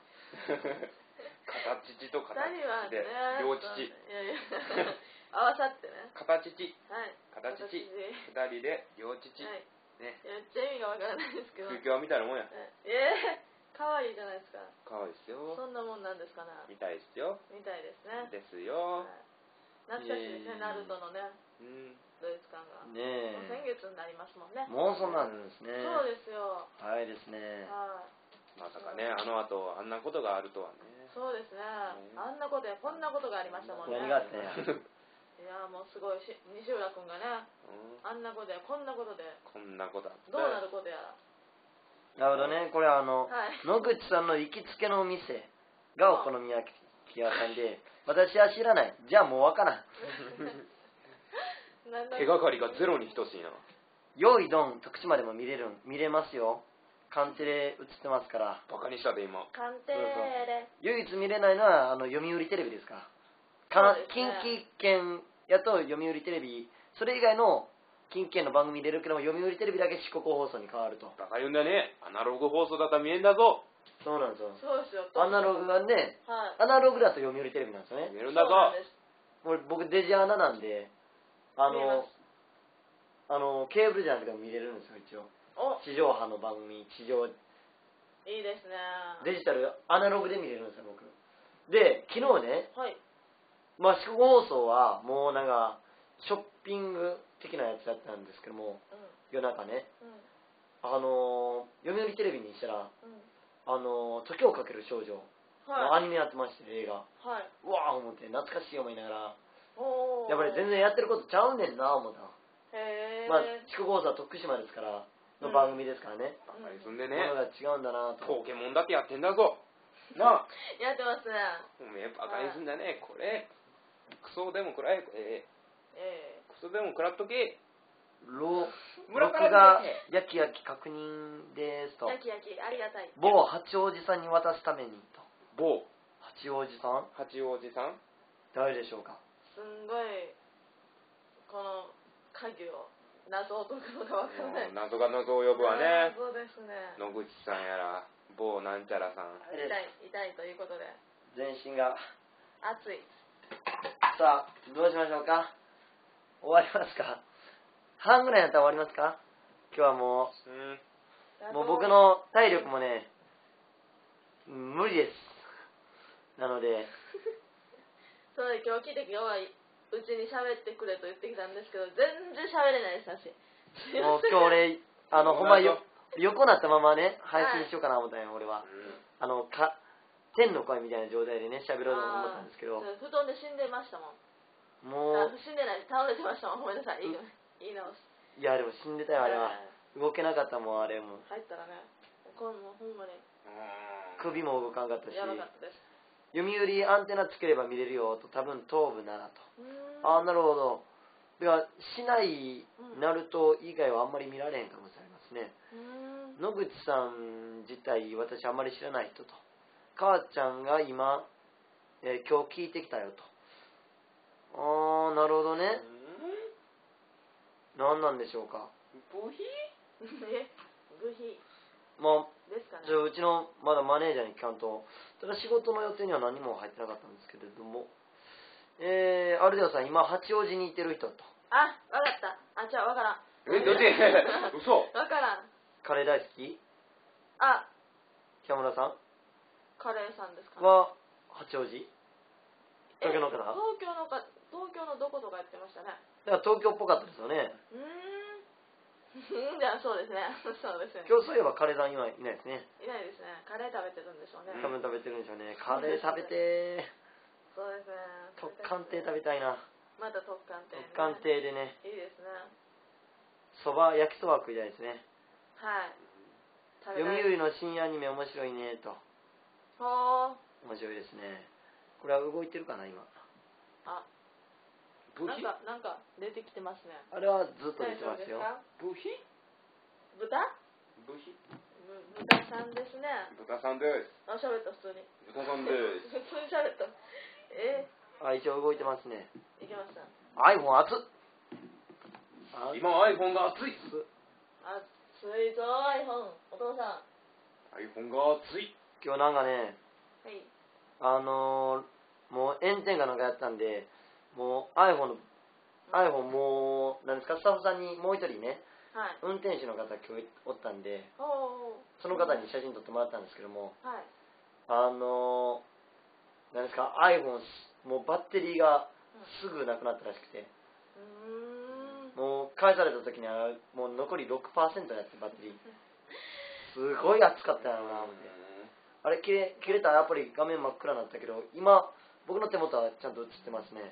形地と二形人は地でね。 両父。 いやいや合わさってね。 形地。 はい。 形地。二は人で両父。 い。 ね。 めっちゃ意味がわからないですけど。 プリキュアみたいなもんや。 ええ可愛いじゃないですか。 可愛いですよ。 そんなもんなんですかね。 見たいですよ。 みたいですね。 ですよ。 懐かしいですね、ナルトのね、 うんドイツ館が。 ねもう先月になりますもんね。 もうそんなんですね。 そうですよ。 はいですね。 はい。 まさかね、あの後あんなことがあるとはね。 そうですね。あんなことやこんなことがありましたもんね。 何があったんや。 いやもうすごいし西浦君がね、 うんあんなことやこんなことでこんなことあったどうなることやら。 なるほどね。これはあの、 はい野口さんの行きつけのお店がお好み焼き屋さんで、私は知らない。じゃあもうわからん。 なんだ手がかりがゼロに等しいな。 よいどん徳島でも見れる見れますよ。カンテレ映ってますから。 バカにしたで今。 鑑定で。 唯一見れないのはあの読売テレビですから。かそうです近ね畿圏やと読売テレビ、それ以外の近畿圏の番組見れるけども、読売テレビだけ四国放送に変わると。 バカ言うんだね。アナログ放送だったら見えんだぞ。 そうなんですよ。 そうですよ。 アナログがね、 はい。 アナログだと読売テレビなんですよね。 見えるんだぞそうなん。です。 俺僕デジアナなんで、あ見えまのあのケーブルじゃなくても見れるんですよ一応。 お、 地上波の番組、地上いいですね。 デジタルアナログで見れるんですよ僕。で昨日ね、 はい。 まあ四国放送はもうなんかショッピング的なやつだったんですけども、 う夜中ね、 ん。うん。 あの読売テレビにしたら、 うん。 あの時をかける少女のはい。 アニメやってまして映画。 はい。 うわー思って懐かしい思いながら、 おー。 やっぱり全然やってることちゃうねんな思った。 へー。 まあ四国放送は徳島ですからの番組ですからね。 バカにすんでもね。 のが違うんだなと。 ポケモンだってやってんだぞ。なあ。 やってますね。 おめえバカにすんだね。これ。クソでも食らえ。ええー、クソでも食らっとけ。 ろ村録から画やきやき確認ですとー。。焼き焼き、ありがたい。 某八王子さんに渡すためにと。 某八王子さん八王子さん。 誰でしょうか。 すんごい、この鍵を、謎を解くのがわからない。 もう謎が謎を呼ぶわね。 そうですね。 野口さんやら某なんちゃらさん。 痛い、痛いということで。 全身が。 熱い。 さあ、どうしましょうか。終わりますか。半ぐらいやったら終わりますか。今日はもうん。 う、もう僕の体力もね、無理です。なので、 そうで、今日来て今日はうちに喋ってくれと言ってきたんですけど、全然喋れないです、私。 もう今日俺、あの、ほんまよ、横なったままね、配信しようかな思ったんよ、俺は。あの、か、天の声みたいな状態でね、喋ろうと思ったんですけど、 あー布団で死んでましたもん。 もう、 あ死んでない、倒れてましたもん。ごめんなさい。言い言い直す。 いや、でも死んでたよ、あれは。動けなかったもん、あれも。 入ったらね、こんもほんまに首も動かんかったし、 やばかったです。 読売アンテナつければ見れるよと、多分東部ならと。 うーんああ、なるほど。では、市内、ナルト以外はあんまり見られへんかもしれませんね。 うーん野口さん自体、私あんまり知らない人と。母ちゃんが今、えー今日聞いてきたよと。ああ、なるほどね。何なんでしょうか。 ブヒえ、部費まあ、 ですかねじゃ。あうちのまだマネージャーに聞かんと、ただ仕事の予定には何も入ってなかったんですけれども、えー、アルデオさん、今、八王子にいてる人と、 あ、わかった。あ、じゃあわからん。 え、だって嘘。 わからん。 カレー大好きあ、 北村さんカレーさんですか。 は、八王子東京の方えだか東京のか、東京のどことか言ってましたね。 ら東京っぽかったですよね。 うーん。じゃあそうですね。そうですね。 今日そういえばカレーさん今いないですね。 いないですね。カレー食べてるんでしょうね。 多分食べてるんでしょうね。カレー食べてそうですね。 ー、特艦亭食べたいな。 また特艦亭、ね。 特艦亭でね、 いいですね。 そば、焼きそば食いたいですね。 はい。食読べたい売の新アニメ面白いねと。 ほー。 面白いですね。これは動いてるかな今。 あ、 ブヒなんか、なんか出てきてますね。 あれはずっと出てますよ。 大丈夫ですかブヒ豚ブヒぶ豚さんですね。 豚さんです。 あ、喋った、普通に。 豚さんです。 普通に喋った。えあ、一応動いてますね。 ー、いきました。 iPhone 熱っ。あ今 iPhone が熱い。 熱いぞ、iPhone。お父さん。 iPhone が熱い。 今日なんかね、 はい。 あのー、もう炎天下なんかやったんで、もう iPhone の、iPhone もう、なんですか、スタッフさんにもう一人ね、 はい。 運転手の方今日おったんで、 おー。 その方に写真撮ってもらったんですけども、 はい。 あのー、なんですか、iPhone、もうバッテリーがすぐなくなったらしくて、 うーんもう返された時にはもう残り ろくパーセント やってバッテリーすごい熱かったよな思ってあれ切れ切れたらやっぱり画面真っ暗になったけど今僕の手元はちゃんと映ってますね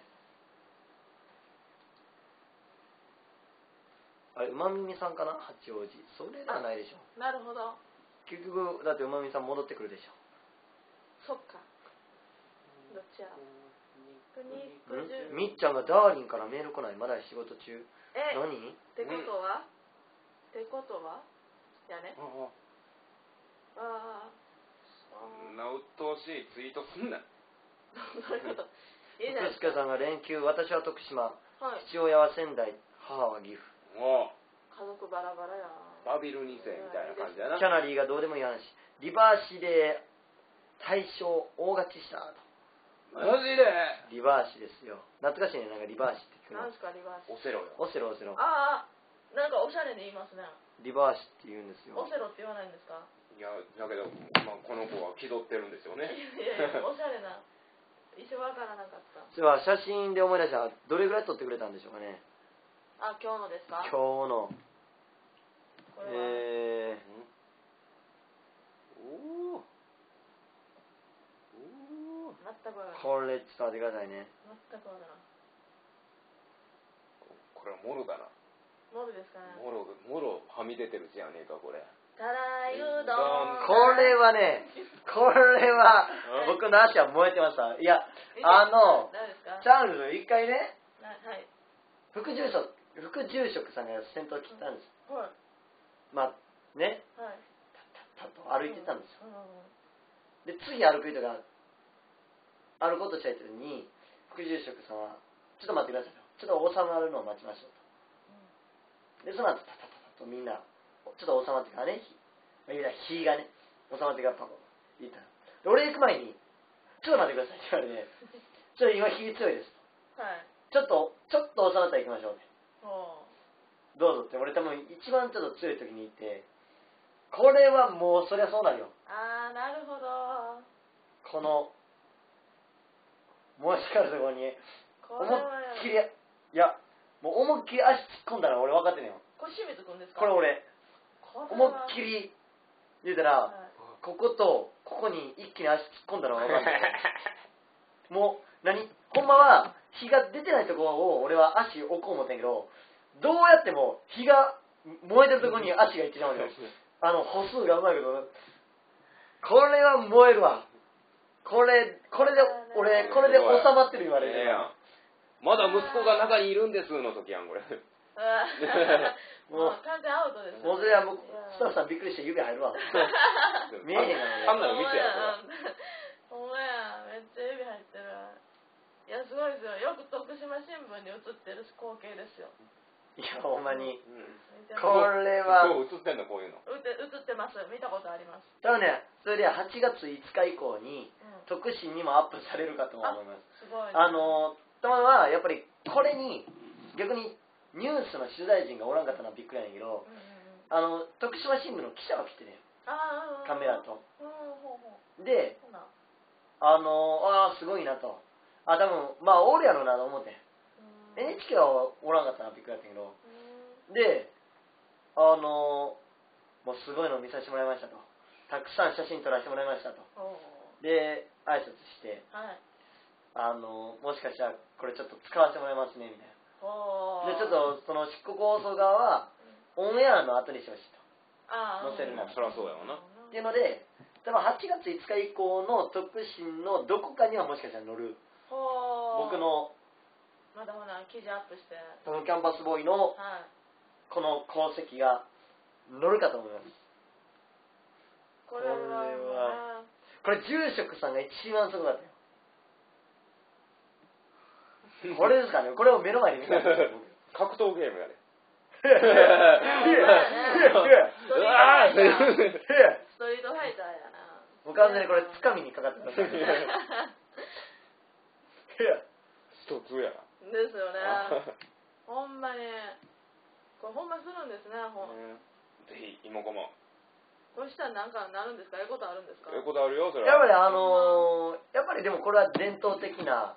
あれ馬耳さんかな八王子それではないでしょなるほど結局だって馬耳さん戻ってくるでしょそっかどっちや肉肉汁みっちゃんがダーリンからメール来ないまだ仕事中え何ってことはってことはやねあああそんな鬱陶しいツイートすんなそういうこといいじゃないですか福助さんが連休私は徳島はい父親は仙台母は岐阜も家族バラバラやうバビルに世みたいな感じだなキャナリーがどうでもいい話リバーシで大賞大勝ちしたとマジでリバーシですよ懐かしいねなんかリバーシって聞くのなんすかリバースオセロよオセロオセロああなんかおしゃれで言いますねリバーシって言うんですよオセロって言わないんですかいやだけど、まあ、この子は気取ってるんですよねいやいやおしゃれな一緒わからなかったそれは写真で思い出したどれぐらい撮ってくれたんでしょうかねあ今日のですか今日のこれは、 えおおお全くわー、 からないこれ伝わってくださいね全くわからんこれはモロだなモルですかねモロモロはみ出てるじゃねえかこれたらいうどんこれはねこれは僕の足は燃えてましたいやあの誰ですかチャールズ一回ねなはい副住職副住職さんが先頭を切ったんですはいまあねはいたっと歩いてたんですようんうんで次歩く人が歩こうとした人に副住職さんはちょっと待ってくださいとちょっと収まるのを待ちましょうとでその後タタタタとみんなちょっと収まってからね火まあ言うたら火がね収まってからパコッ言ったで俺行く前にちょっと待ってくださいって言われてちょっと今火強いですはいちょっとちょっと収まったら行きましょうっておどうぞって俺多分一番ちょっと強い時に行ってこれはもうそりゃそうなるよああなるほどこのもしかるところにこ思いれはっきりいやもう思いっきり足突っ込んだら俺分かってんのよこれ清水くんですかこれ俺これ思いはっきり言うたらはいこことここに一気に足突っ込んだら分かんないもう何ほんまは火が出てないところを俺は足置こう思ってんけどどうやっても火が燃えてるところに足がいってしまうのよあの歩数がうまいけどこれは燃えるわこれこれで俺これで収まってる言われてええやんまだ息子が中にいるんですの時やんこれあーもうもう完全アウトですもうそれはもうスタッフさんびっくりして指入るわ見えへんからね単なる店やほんまやめっちゃ指入ってるいやすごいですよよく徳島新聞に映ってる光景ですよいやほんまに見てますこれはどう映ってんのこういうの映って映ってます見たことあります多分ねそれではちがついつか以降にうん特進にもアップされるかと思いますすごいねあのたまはやっぱりこれに逆にニュースの取材陣がおらんかったのはびっくりなんやけどうんうんうんあの徳島新聞の記者が来てねあーカメラとうんほうほうでほなあのああすごいなとあ多分まあおるやろうなと思ってうんエヌエイチケー はおらんかったのはびっくりだったけどうんであのもうすごいの見させてもらいましたとたくさん写真撮らせてもらいましたとほうで挨拶してはいあのもしかしたらこれちょっと使わせてもらいますねみたいほうなでちょっとその漆黒放送側はオンエアの後にしてほしいとあー載せるなそりゃそうやわなっていうので多分はちがついつか以降の特進のどこかにはもしかしたら載るほう僕のまだほな記事アップしてそのキャンパスボーイのはいこの功績が載るかと思いますこれはもうねこれ住職さんが一番すごかったよこれですかねこれを目の前に見たんですよ僕格闘ゲームやでうわーストリートファイターやなもう完全にこれつかみにかかってます一つやですよねほんまにこれほんまするんですねほんぜひ妹子もこれしたらなんかなるんですかええことあるんですかええことあるよそれやっぱはりあのー、やっぱりでもこれは伝統的なうん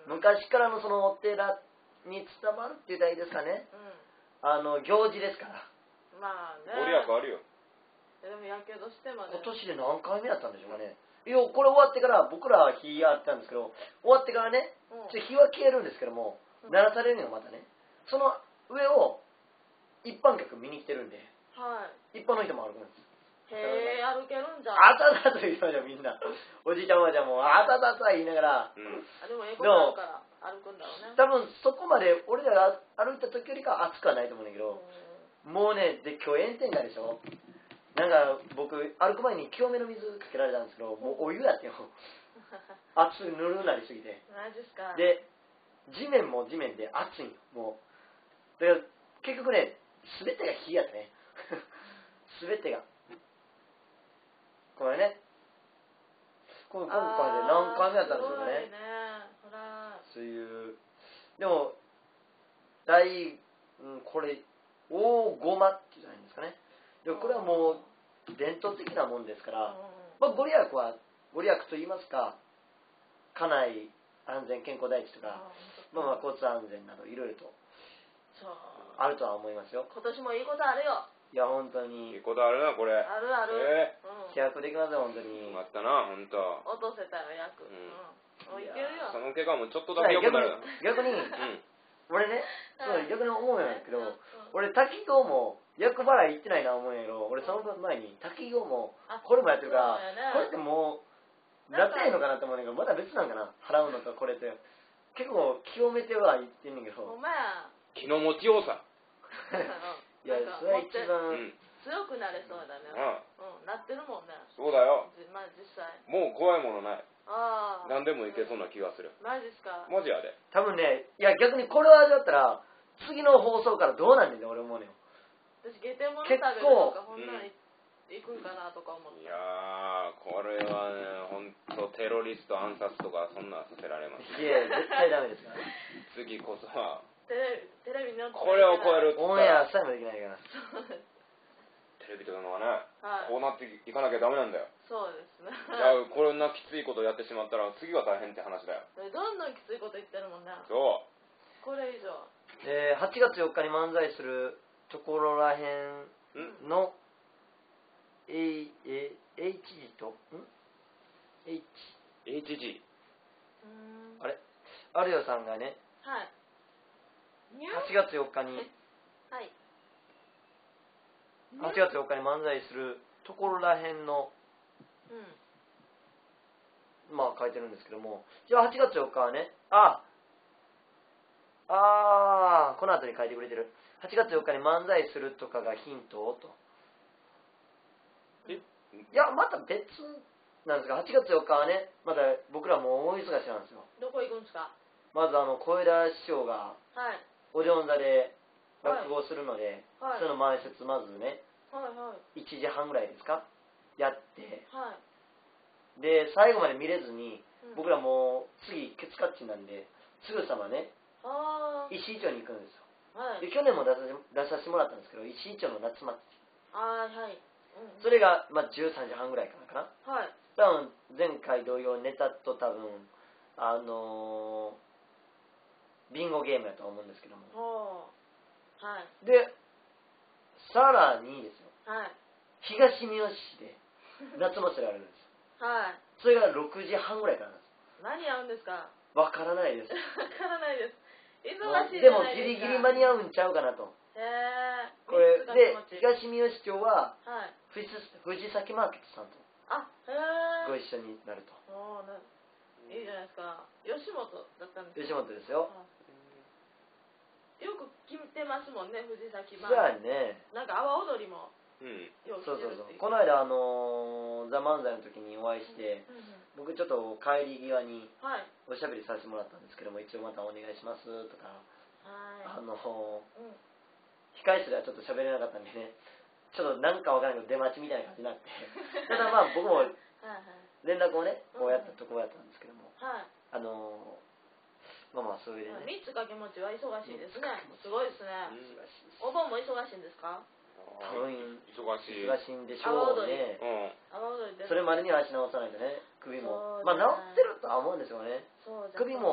昔からのそのお寺に伝わるって言ったらいいですかね、 うあの行事ですから。 ん。まあね。 ご利益あるよ。 でもやけどしてまで。 今年で何回目だったんでしょうかね。いやこれ終わってから僕らは火やったんですけど、終わってからね、 うん。 ちょ火は消えるんですけども、 うん鳴らされるのがまたね、その上を一般客見に来てるんで、 は一般の人も歩くんです。 い。へえ、歩けるんじゃん。 あたたと言う人じゃみんな、おじいちゃんおばあちゃんもあたたと言いながら、 うん。 あ、でも英語があるから歩くんだろうね。 多分そこまで俺らが歩いた時よりかは暑くはないと思うんだけど、 うもうね、で今日炎天下でしょ。なんか僕歩く前に清めの水かけられたんですけど、もうお湯やってよ。熱いぬるなりすぎて。 マジっすか。 で、地面も地面で熱いの。もう。だから結局ね、すべてが火やったね。すべてが。これね。これ今回で何回目やったんでしょうかね。 すごいね。ほら。 そういう。でも、大、うん、これ、大ごまって言ったらいいんですかね。でもこれはもう伝統的なもんですから、まあ、ご利益は、ご利益と言いますか、家内安全健康第一とか、まあ、まあ交通安全などいろいろとそう。 あるとは思いますよ。 今年もいいことあるよ。 いや本当いにいことあるな、これ。 あるある。 えうん。 飛躍できますよ本当に。 よかったな、ほんと。 落とせたら役。 ううんん。もういけるよ。 その怪我もちょっとだけ良くなる。 逆に、 うん。 俺ね、そうはい逆に思うんやけど、 うん俺滝行も厄払い行ってないな思うんやけど、俺その前に滝行もあこれもやってるから、 そうやねこれってもうなってんのかなと思うんだけど、まだ別なんかな、払うのとこれって結構清めては言ってんねんけど、 ほんまや。 気の持ちようさ。 いやなんかそれは一う番、 ん。 強くなれそうだね。 あうん、なってるもんね。 そうだよ。 じまあ実際。 もう怖いものない。 ああ。 何でもいけそうな気がする。 マジっすか。 マジやで。 多分ね、いや逆にこれはだったら次の放送からどうなんねんね俺思うねん。 私ゲテモノ食べるとかほんなんうん行くんかなとか思って。 いやー、これはね、ほんとテロリスト暗殺とかそんなんさせられます。 いや絶対ダメですから。 次こそは、 テレビ、テレビに載ってこれを超えるっつったオンエアら、 さえもできないから。 テレビというのはね、 はい。 こうなっていかなきゃダメなんだよ。 そうですね。 いや、こんなきついことやってしまったら次が大変って話だよ。 どんどんきついこと言ってるもんね。 そこれ以上。 えー、はちがつよっかに漫才するところらへう。んんの A、え H 字とん H ?エイチジうーん。 あれ有吉さんがねはい。にゃはちがつよっかにはい。 はちがつよっかに漫才するところらへんのうん。 まあ書いてるんですけども、じゃあはちがつよっかはね、ああーこの後に書いてくれてる、はちがつよっかに漫才するとかがヒントをと。 えいやまた別なんですが、はちがつよっかはねまだ僕らもう大忙しなんですよ。 どこ行くんですか？ まずあの小枝師匠がはい。 オデオン座で落語をするので、 はい。 その前説まずねはいはい。 いちじはんぐらいですかやって、 はい。 で最後まで見れずにうん僕らもう次ケツカッチンなんですぐさまねあ石井町に行くんですよ。 あ。はい。 で去年も出させ出させてもらったんですけど、石井町の夏祭り、 あーはい。うん。 それが、まあ、じゅうさんじはんぐらいからかな。 はい。 多分前回同様ネタと多分あのー、ビンゴゲームやと思うんですけども、 ほう。はい。 でさらにですよ、 はい。 東三好市で夏祭りあるんですよ。 はい。 それがろくじはんぐらいからなんです。 何やるんですか？ わからないです。 わからないです。忙しいじでもゃないですか。 ギリギリ間に合うんちゃうかなと。 へえ。 これ三つでが気持ち東三好町ははい。 藤藤崎マーケットさんとあ、へえ。 ご一緒になると。 おーないいじゃないですか。吉本だったんです吉本ですよ。 よく決めてますもんね、藤崎そうやマーね。 なんか阿波踊りもうん。 よくそうそうそう。 来てるっていう。 この間あのー、ザ・漫才の時にお会いして、 うんうん僕ちょっと帰り際にはい。 おしゃべりさせてもらったんですけども、一応またお願いしますとか、 はあのい。うん。 控室ではちょっと喋れなかったんでね、ちょっとなんかわからないけど出待ちみたいな感じになってただまあ僕もはいはい。 連絡をねこうやったとこやったんですけども、 はい。 あのー、まあまあそれでね、 三つ掛け持ちは忙しいですね。すごいですね。 忙しいです。 お盆も忙しいんですか？ 多分忙しい。 忙しいんでしょうね。 うん。 阿波踊りです。 それまでには足直さないとね、首もそうまあだね治ってるとは思うんですよね。 そうじゃ首も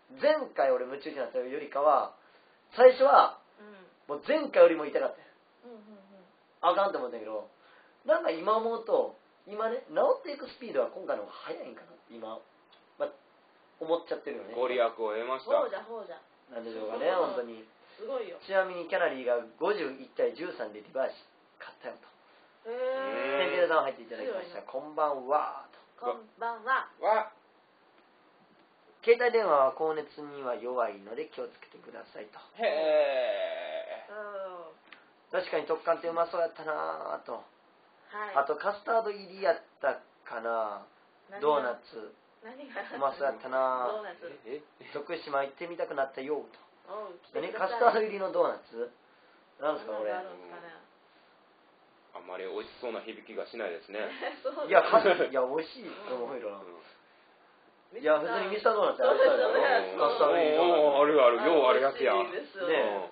前回俺夢中になったよりかは最初はうんもう前回よりも痛かったよ。 うんうんあかんと思ったけど、なんか今思うと今ね治っていくスピードは今回の方が早いんかな今、まあ、思っちゃってるよね。 ご利益を得ました。 ほうじゃほうじゃなんでしょうかね本当に。 すごいよ。 ちなみにキャナリーがごじゅういちたいじゅうさんでリバーシ勝ったよと。 へ天え平さん入っていただきました。こんばんはと。 こんばんは。 わ携帯電話は高熱には弱いので気をつけてくださいと。 へえ。 うん確かに特艦ってうまそうやったなぁと。 はい。 あとカスタード入りやったかな。ドーナツ何がうまそうやったなドーナツ。 え徳島行ってみたくなったよと。 おう来て何くださいカスタード入りのドーナツなんですかこれ。 何があるんですかね。 あんまり美味しそうな響きがしないですね。 そういやかいや美味しいと思うよな。いや普通にミスタードーナツあるからそうですよねカスタード入りドーナツ。 おーあるある、ようあるやつや。 美味しいですよね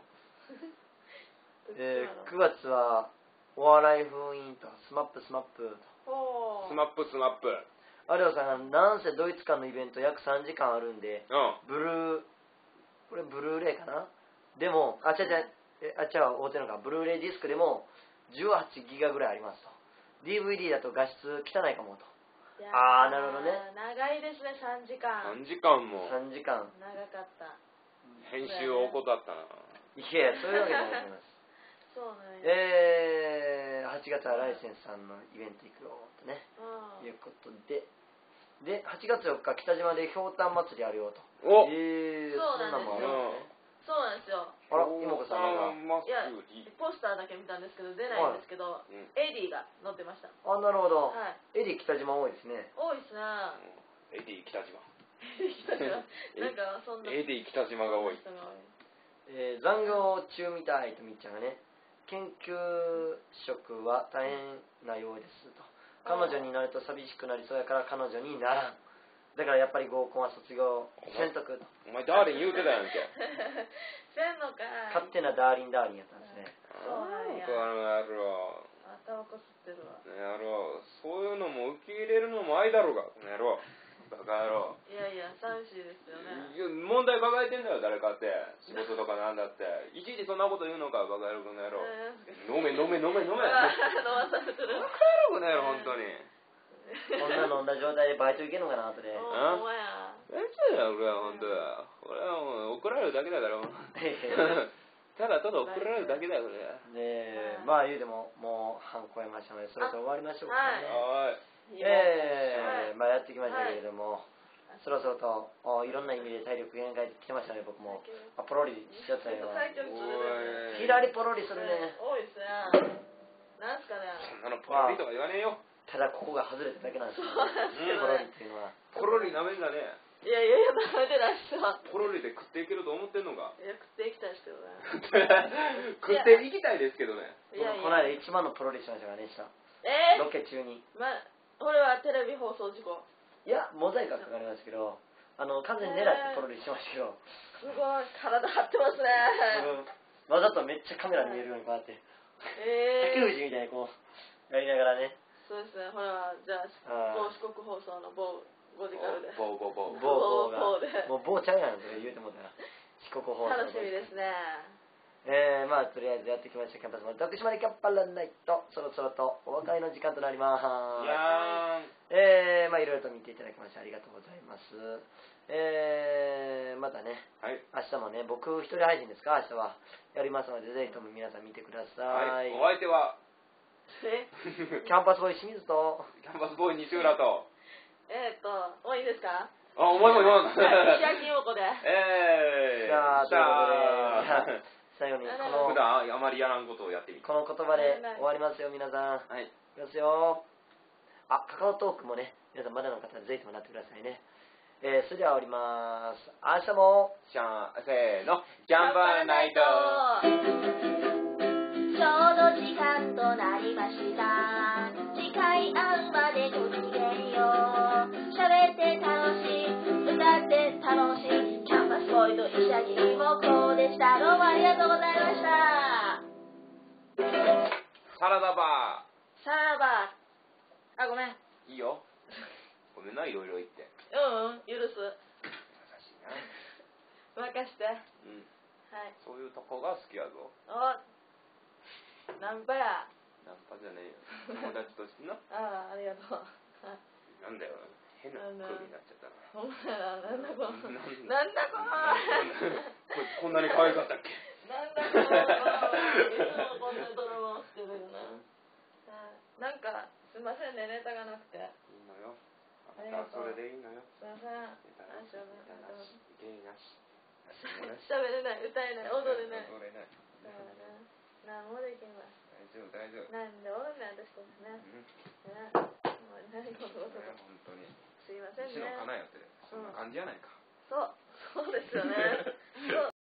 えー、くがつはお笑い封印とスマップスマップと。 ほうスマップスマップ。 有オさんがなんせドイツ間のイベント約さんじかんあるんでうん。 ブルーこれブルーレイかなでもあちゃちゃえあちゃ大手のかブルーレイディスクでもじゅうはちギガぐらいありますと。 ディーブイディー だと画質汚いかもと。 いやあーなるほどね。 長いですねさんじかん。 さんじかんもさんじかん。 長かった。 編集を怠ったな。 いやそういうわけじゃないと思います。 そうね。 えー、はちがつはライセンスさんのイベント行くよとねうんいうことでではちがつよっか北島でひょうたん祭りあるよと。 おえー、 そうなんですよそんなんもあるんですね。 そうなんですよ。 あら妹子さんがいや祭り。 ポスターだけ見たんですけど出ないんですけど、 うんエディが載ってました。 あなるほど、 はい。 エディ北島多いですね。 多いっすね。 エディ北島。 なんかそんな。 エディ北島が多い。 人が多い。 えー残業中みたいとみっちゃんがね研究職は大変なようですと。彼女になると寂しくなりそうやから彼女にならん。だからやっぱり合コンは卒業せんとくと。 お前ダーリン言うてたやんけ。 せんのかい。 勝手なダーリンダーリンやったんですね。 そうなんやこの野郎。 頭こすってるわ。 この野郎。そういうのも受け入れるのも愛だろうが。この野郎。バカ野郎。 いやいや寂しいですよね。 いや問題抱えてんだよ誰かって。仕事とかなんだって。いちいちそんなこと言うのかバカ野郎この野郎。 えー飲め飲め飲め飲め。 うわバ飲まされてる。 カ野郎この野郎本当に。 こんな飲んだ状態でバイト行けるのかな後で。 おあお前や。 何だよ俺は本当だ。俺はもう怒られるだけだから。ただただ怒られるだけだよ俺。 ねえ、まあ言うてももう半超えましたのでそろそろ終わりましょうかね。 はい。 えー、まあやってきましたけれども、そろそろとおいろんな意味で体力限界来てましたね僕も。あポロリしちゃったよ。 最強にするね。 ひらりポロリするね。 多いですね。なんすかね。 そんなのポロリとか言わねえよ。 ただここが外れただけなんですよ、 そうなんですよねポロリっていうのは。 ポロリなめんだね。 いやいやいや食べてないっすわ。 ポロリで食っていけると思ってんのか。 いや食っていきたいですけどね。 食っていきたいですけどね。 いやい僕この間や。 一番のプロレスしましたからねしたえロケ中に。 ー、まこれはテレビ放送事故。 いやモザイクがかかりますけどあの完全に狙ってプロレスしましたけど、 すごい体張ってますね。 僕わざとめっちゃカメラに見えるようにこうやってえー、 竹内みたいにこうやりながらね。 そうですね。ほらじゃあ某四国放送の某ゴジカルで。 ボーボーボー。 ボーボーがボーでもうボーちゃうやんそれ言うてもうたら四国放送楽しみですね。 えー、まあとりあえずやってきましたキャンパスの徳島でキャッパランナイトそろそろとお別れの時間となりまいす。 やえー、まあいろいろと見ていただきましてありがとうございます。えー、またねー。はい。 明日もね僕一人配信ですか明日はやりますのでぜひとも皆さん見てくださはい。 い、 お相手は、 えキャンパスボーイ清水とキャンパスボーイ西浦と、 えーっともういいですか。 あ、お前も言わんの。 石焼陽子で。 えー。 じゃあということでさ最後にこあの普段あまりやらんことをやってみて。 この言葉で終わりますよ皆さん。 はい。 いきますよ。あ、カカオトークもね、皆さんまだの方はぜひともなってくださいね。えー、それでは終わります。明日も、 じゃあ、せーの。キャンパーナイト。 ちょうど時間となりました。次回会うまでごきげんよう。喋って楽しい、歌って楽しい。キャンパスボーイと石焼もこうでした。どうもありがとうございました。 サラダバさらば。あ、ごめん。 ー。いいよ。ごめんな、いろいろ言って。 うんうん、許す。 優しいな。 任して。はい。 うん。そういうとこが好きやぞ。 お、ナンパや。 ナンパじゃねえよ。友達としてな。 ああ、ありがとう。 なんだよ。変な空気になっちゃったな。 ほんまやな、なんだこの。 なんなんだこの。 こいつこんなに可愛かったっけ。 なんだこの。いつもこんなドラマをしてるよな。なんか、すいませんね、ネタがなくて。 いいのよ。あんたはそれでいいのよ。 すいません。あ、しょうネタなし、芸なし。 喋れない、歌えない、踊れない。 踊れない。 そうだな。何もできます。 大丈夫、大丈夫。 なんで踊れない私ですね。 うん。 ね。もう何このこと。 本当に。 すいませんね。 西野カナやってそんな感じやないか。 そう、そうですよね。そう。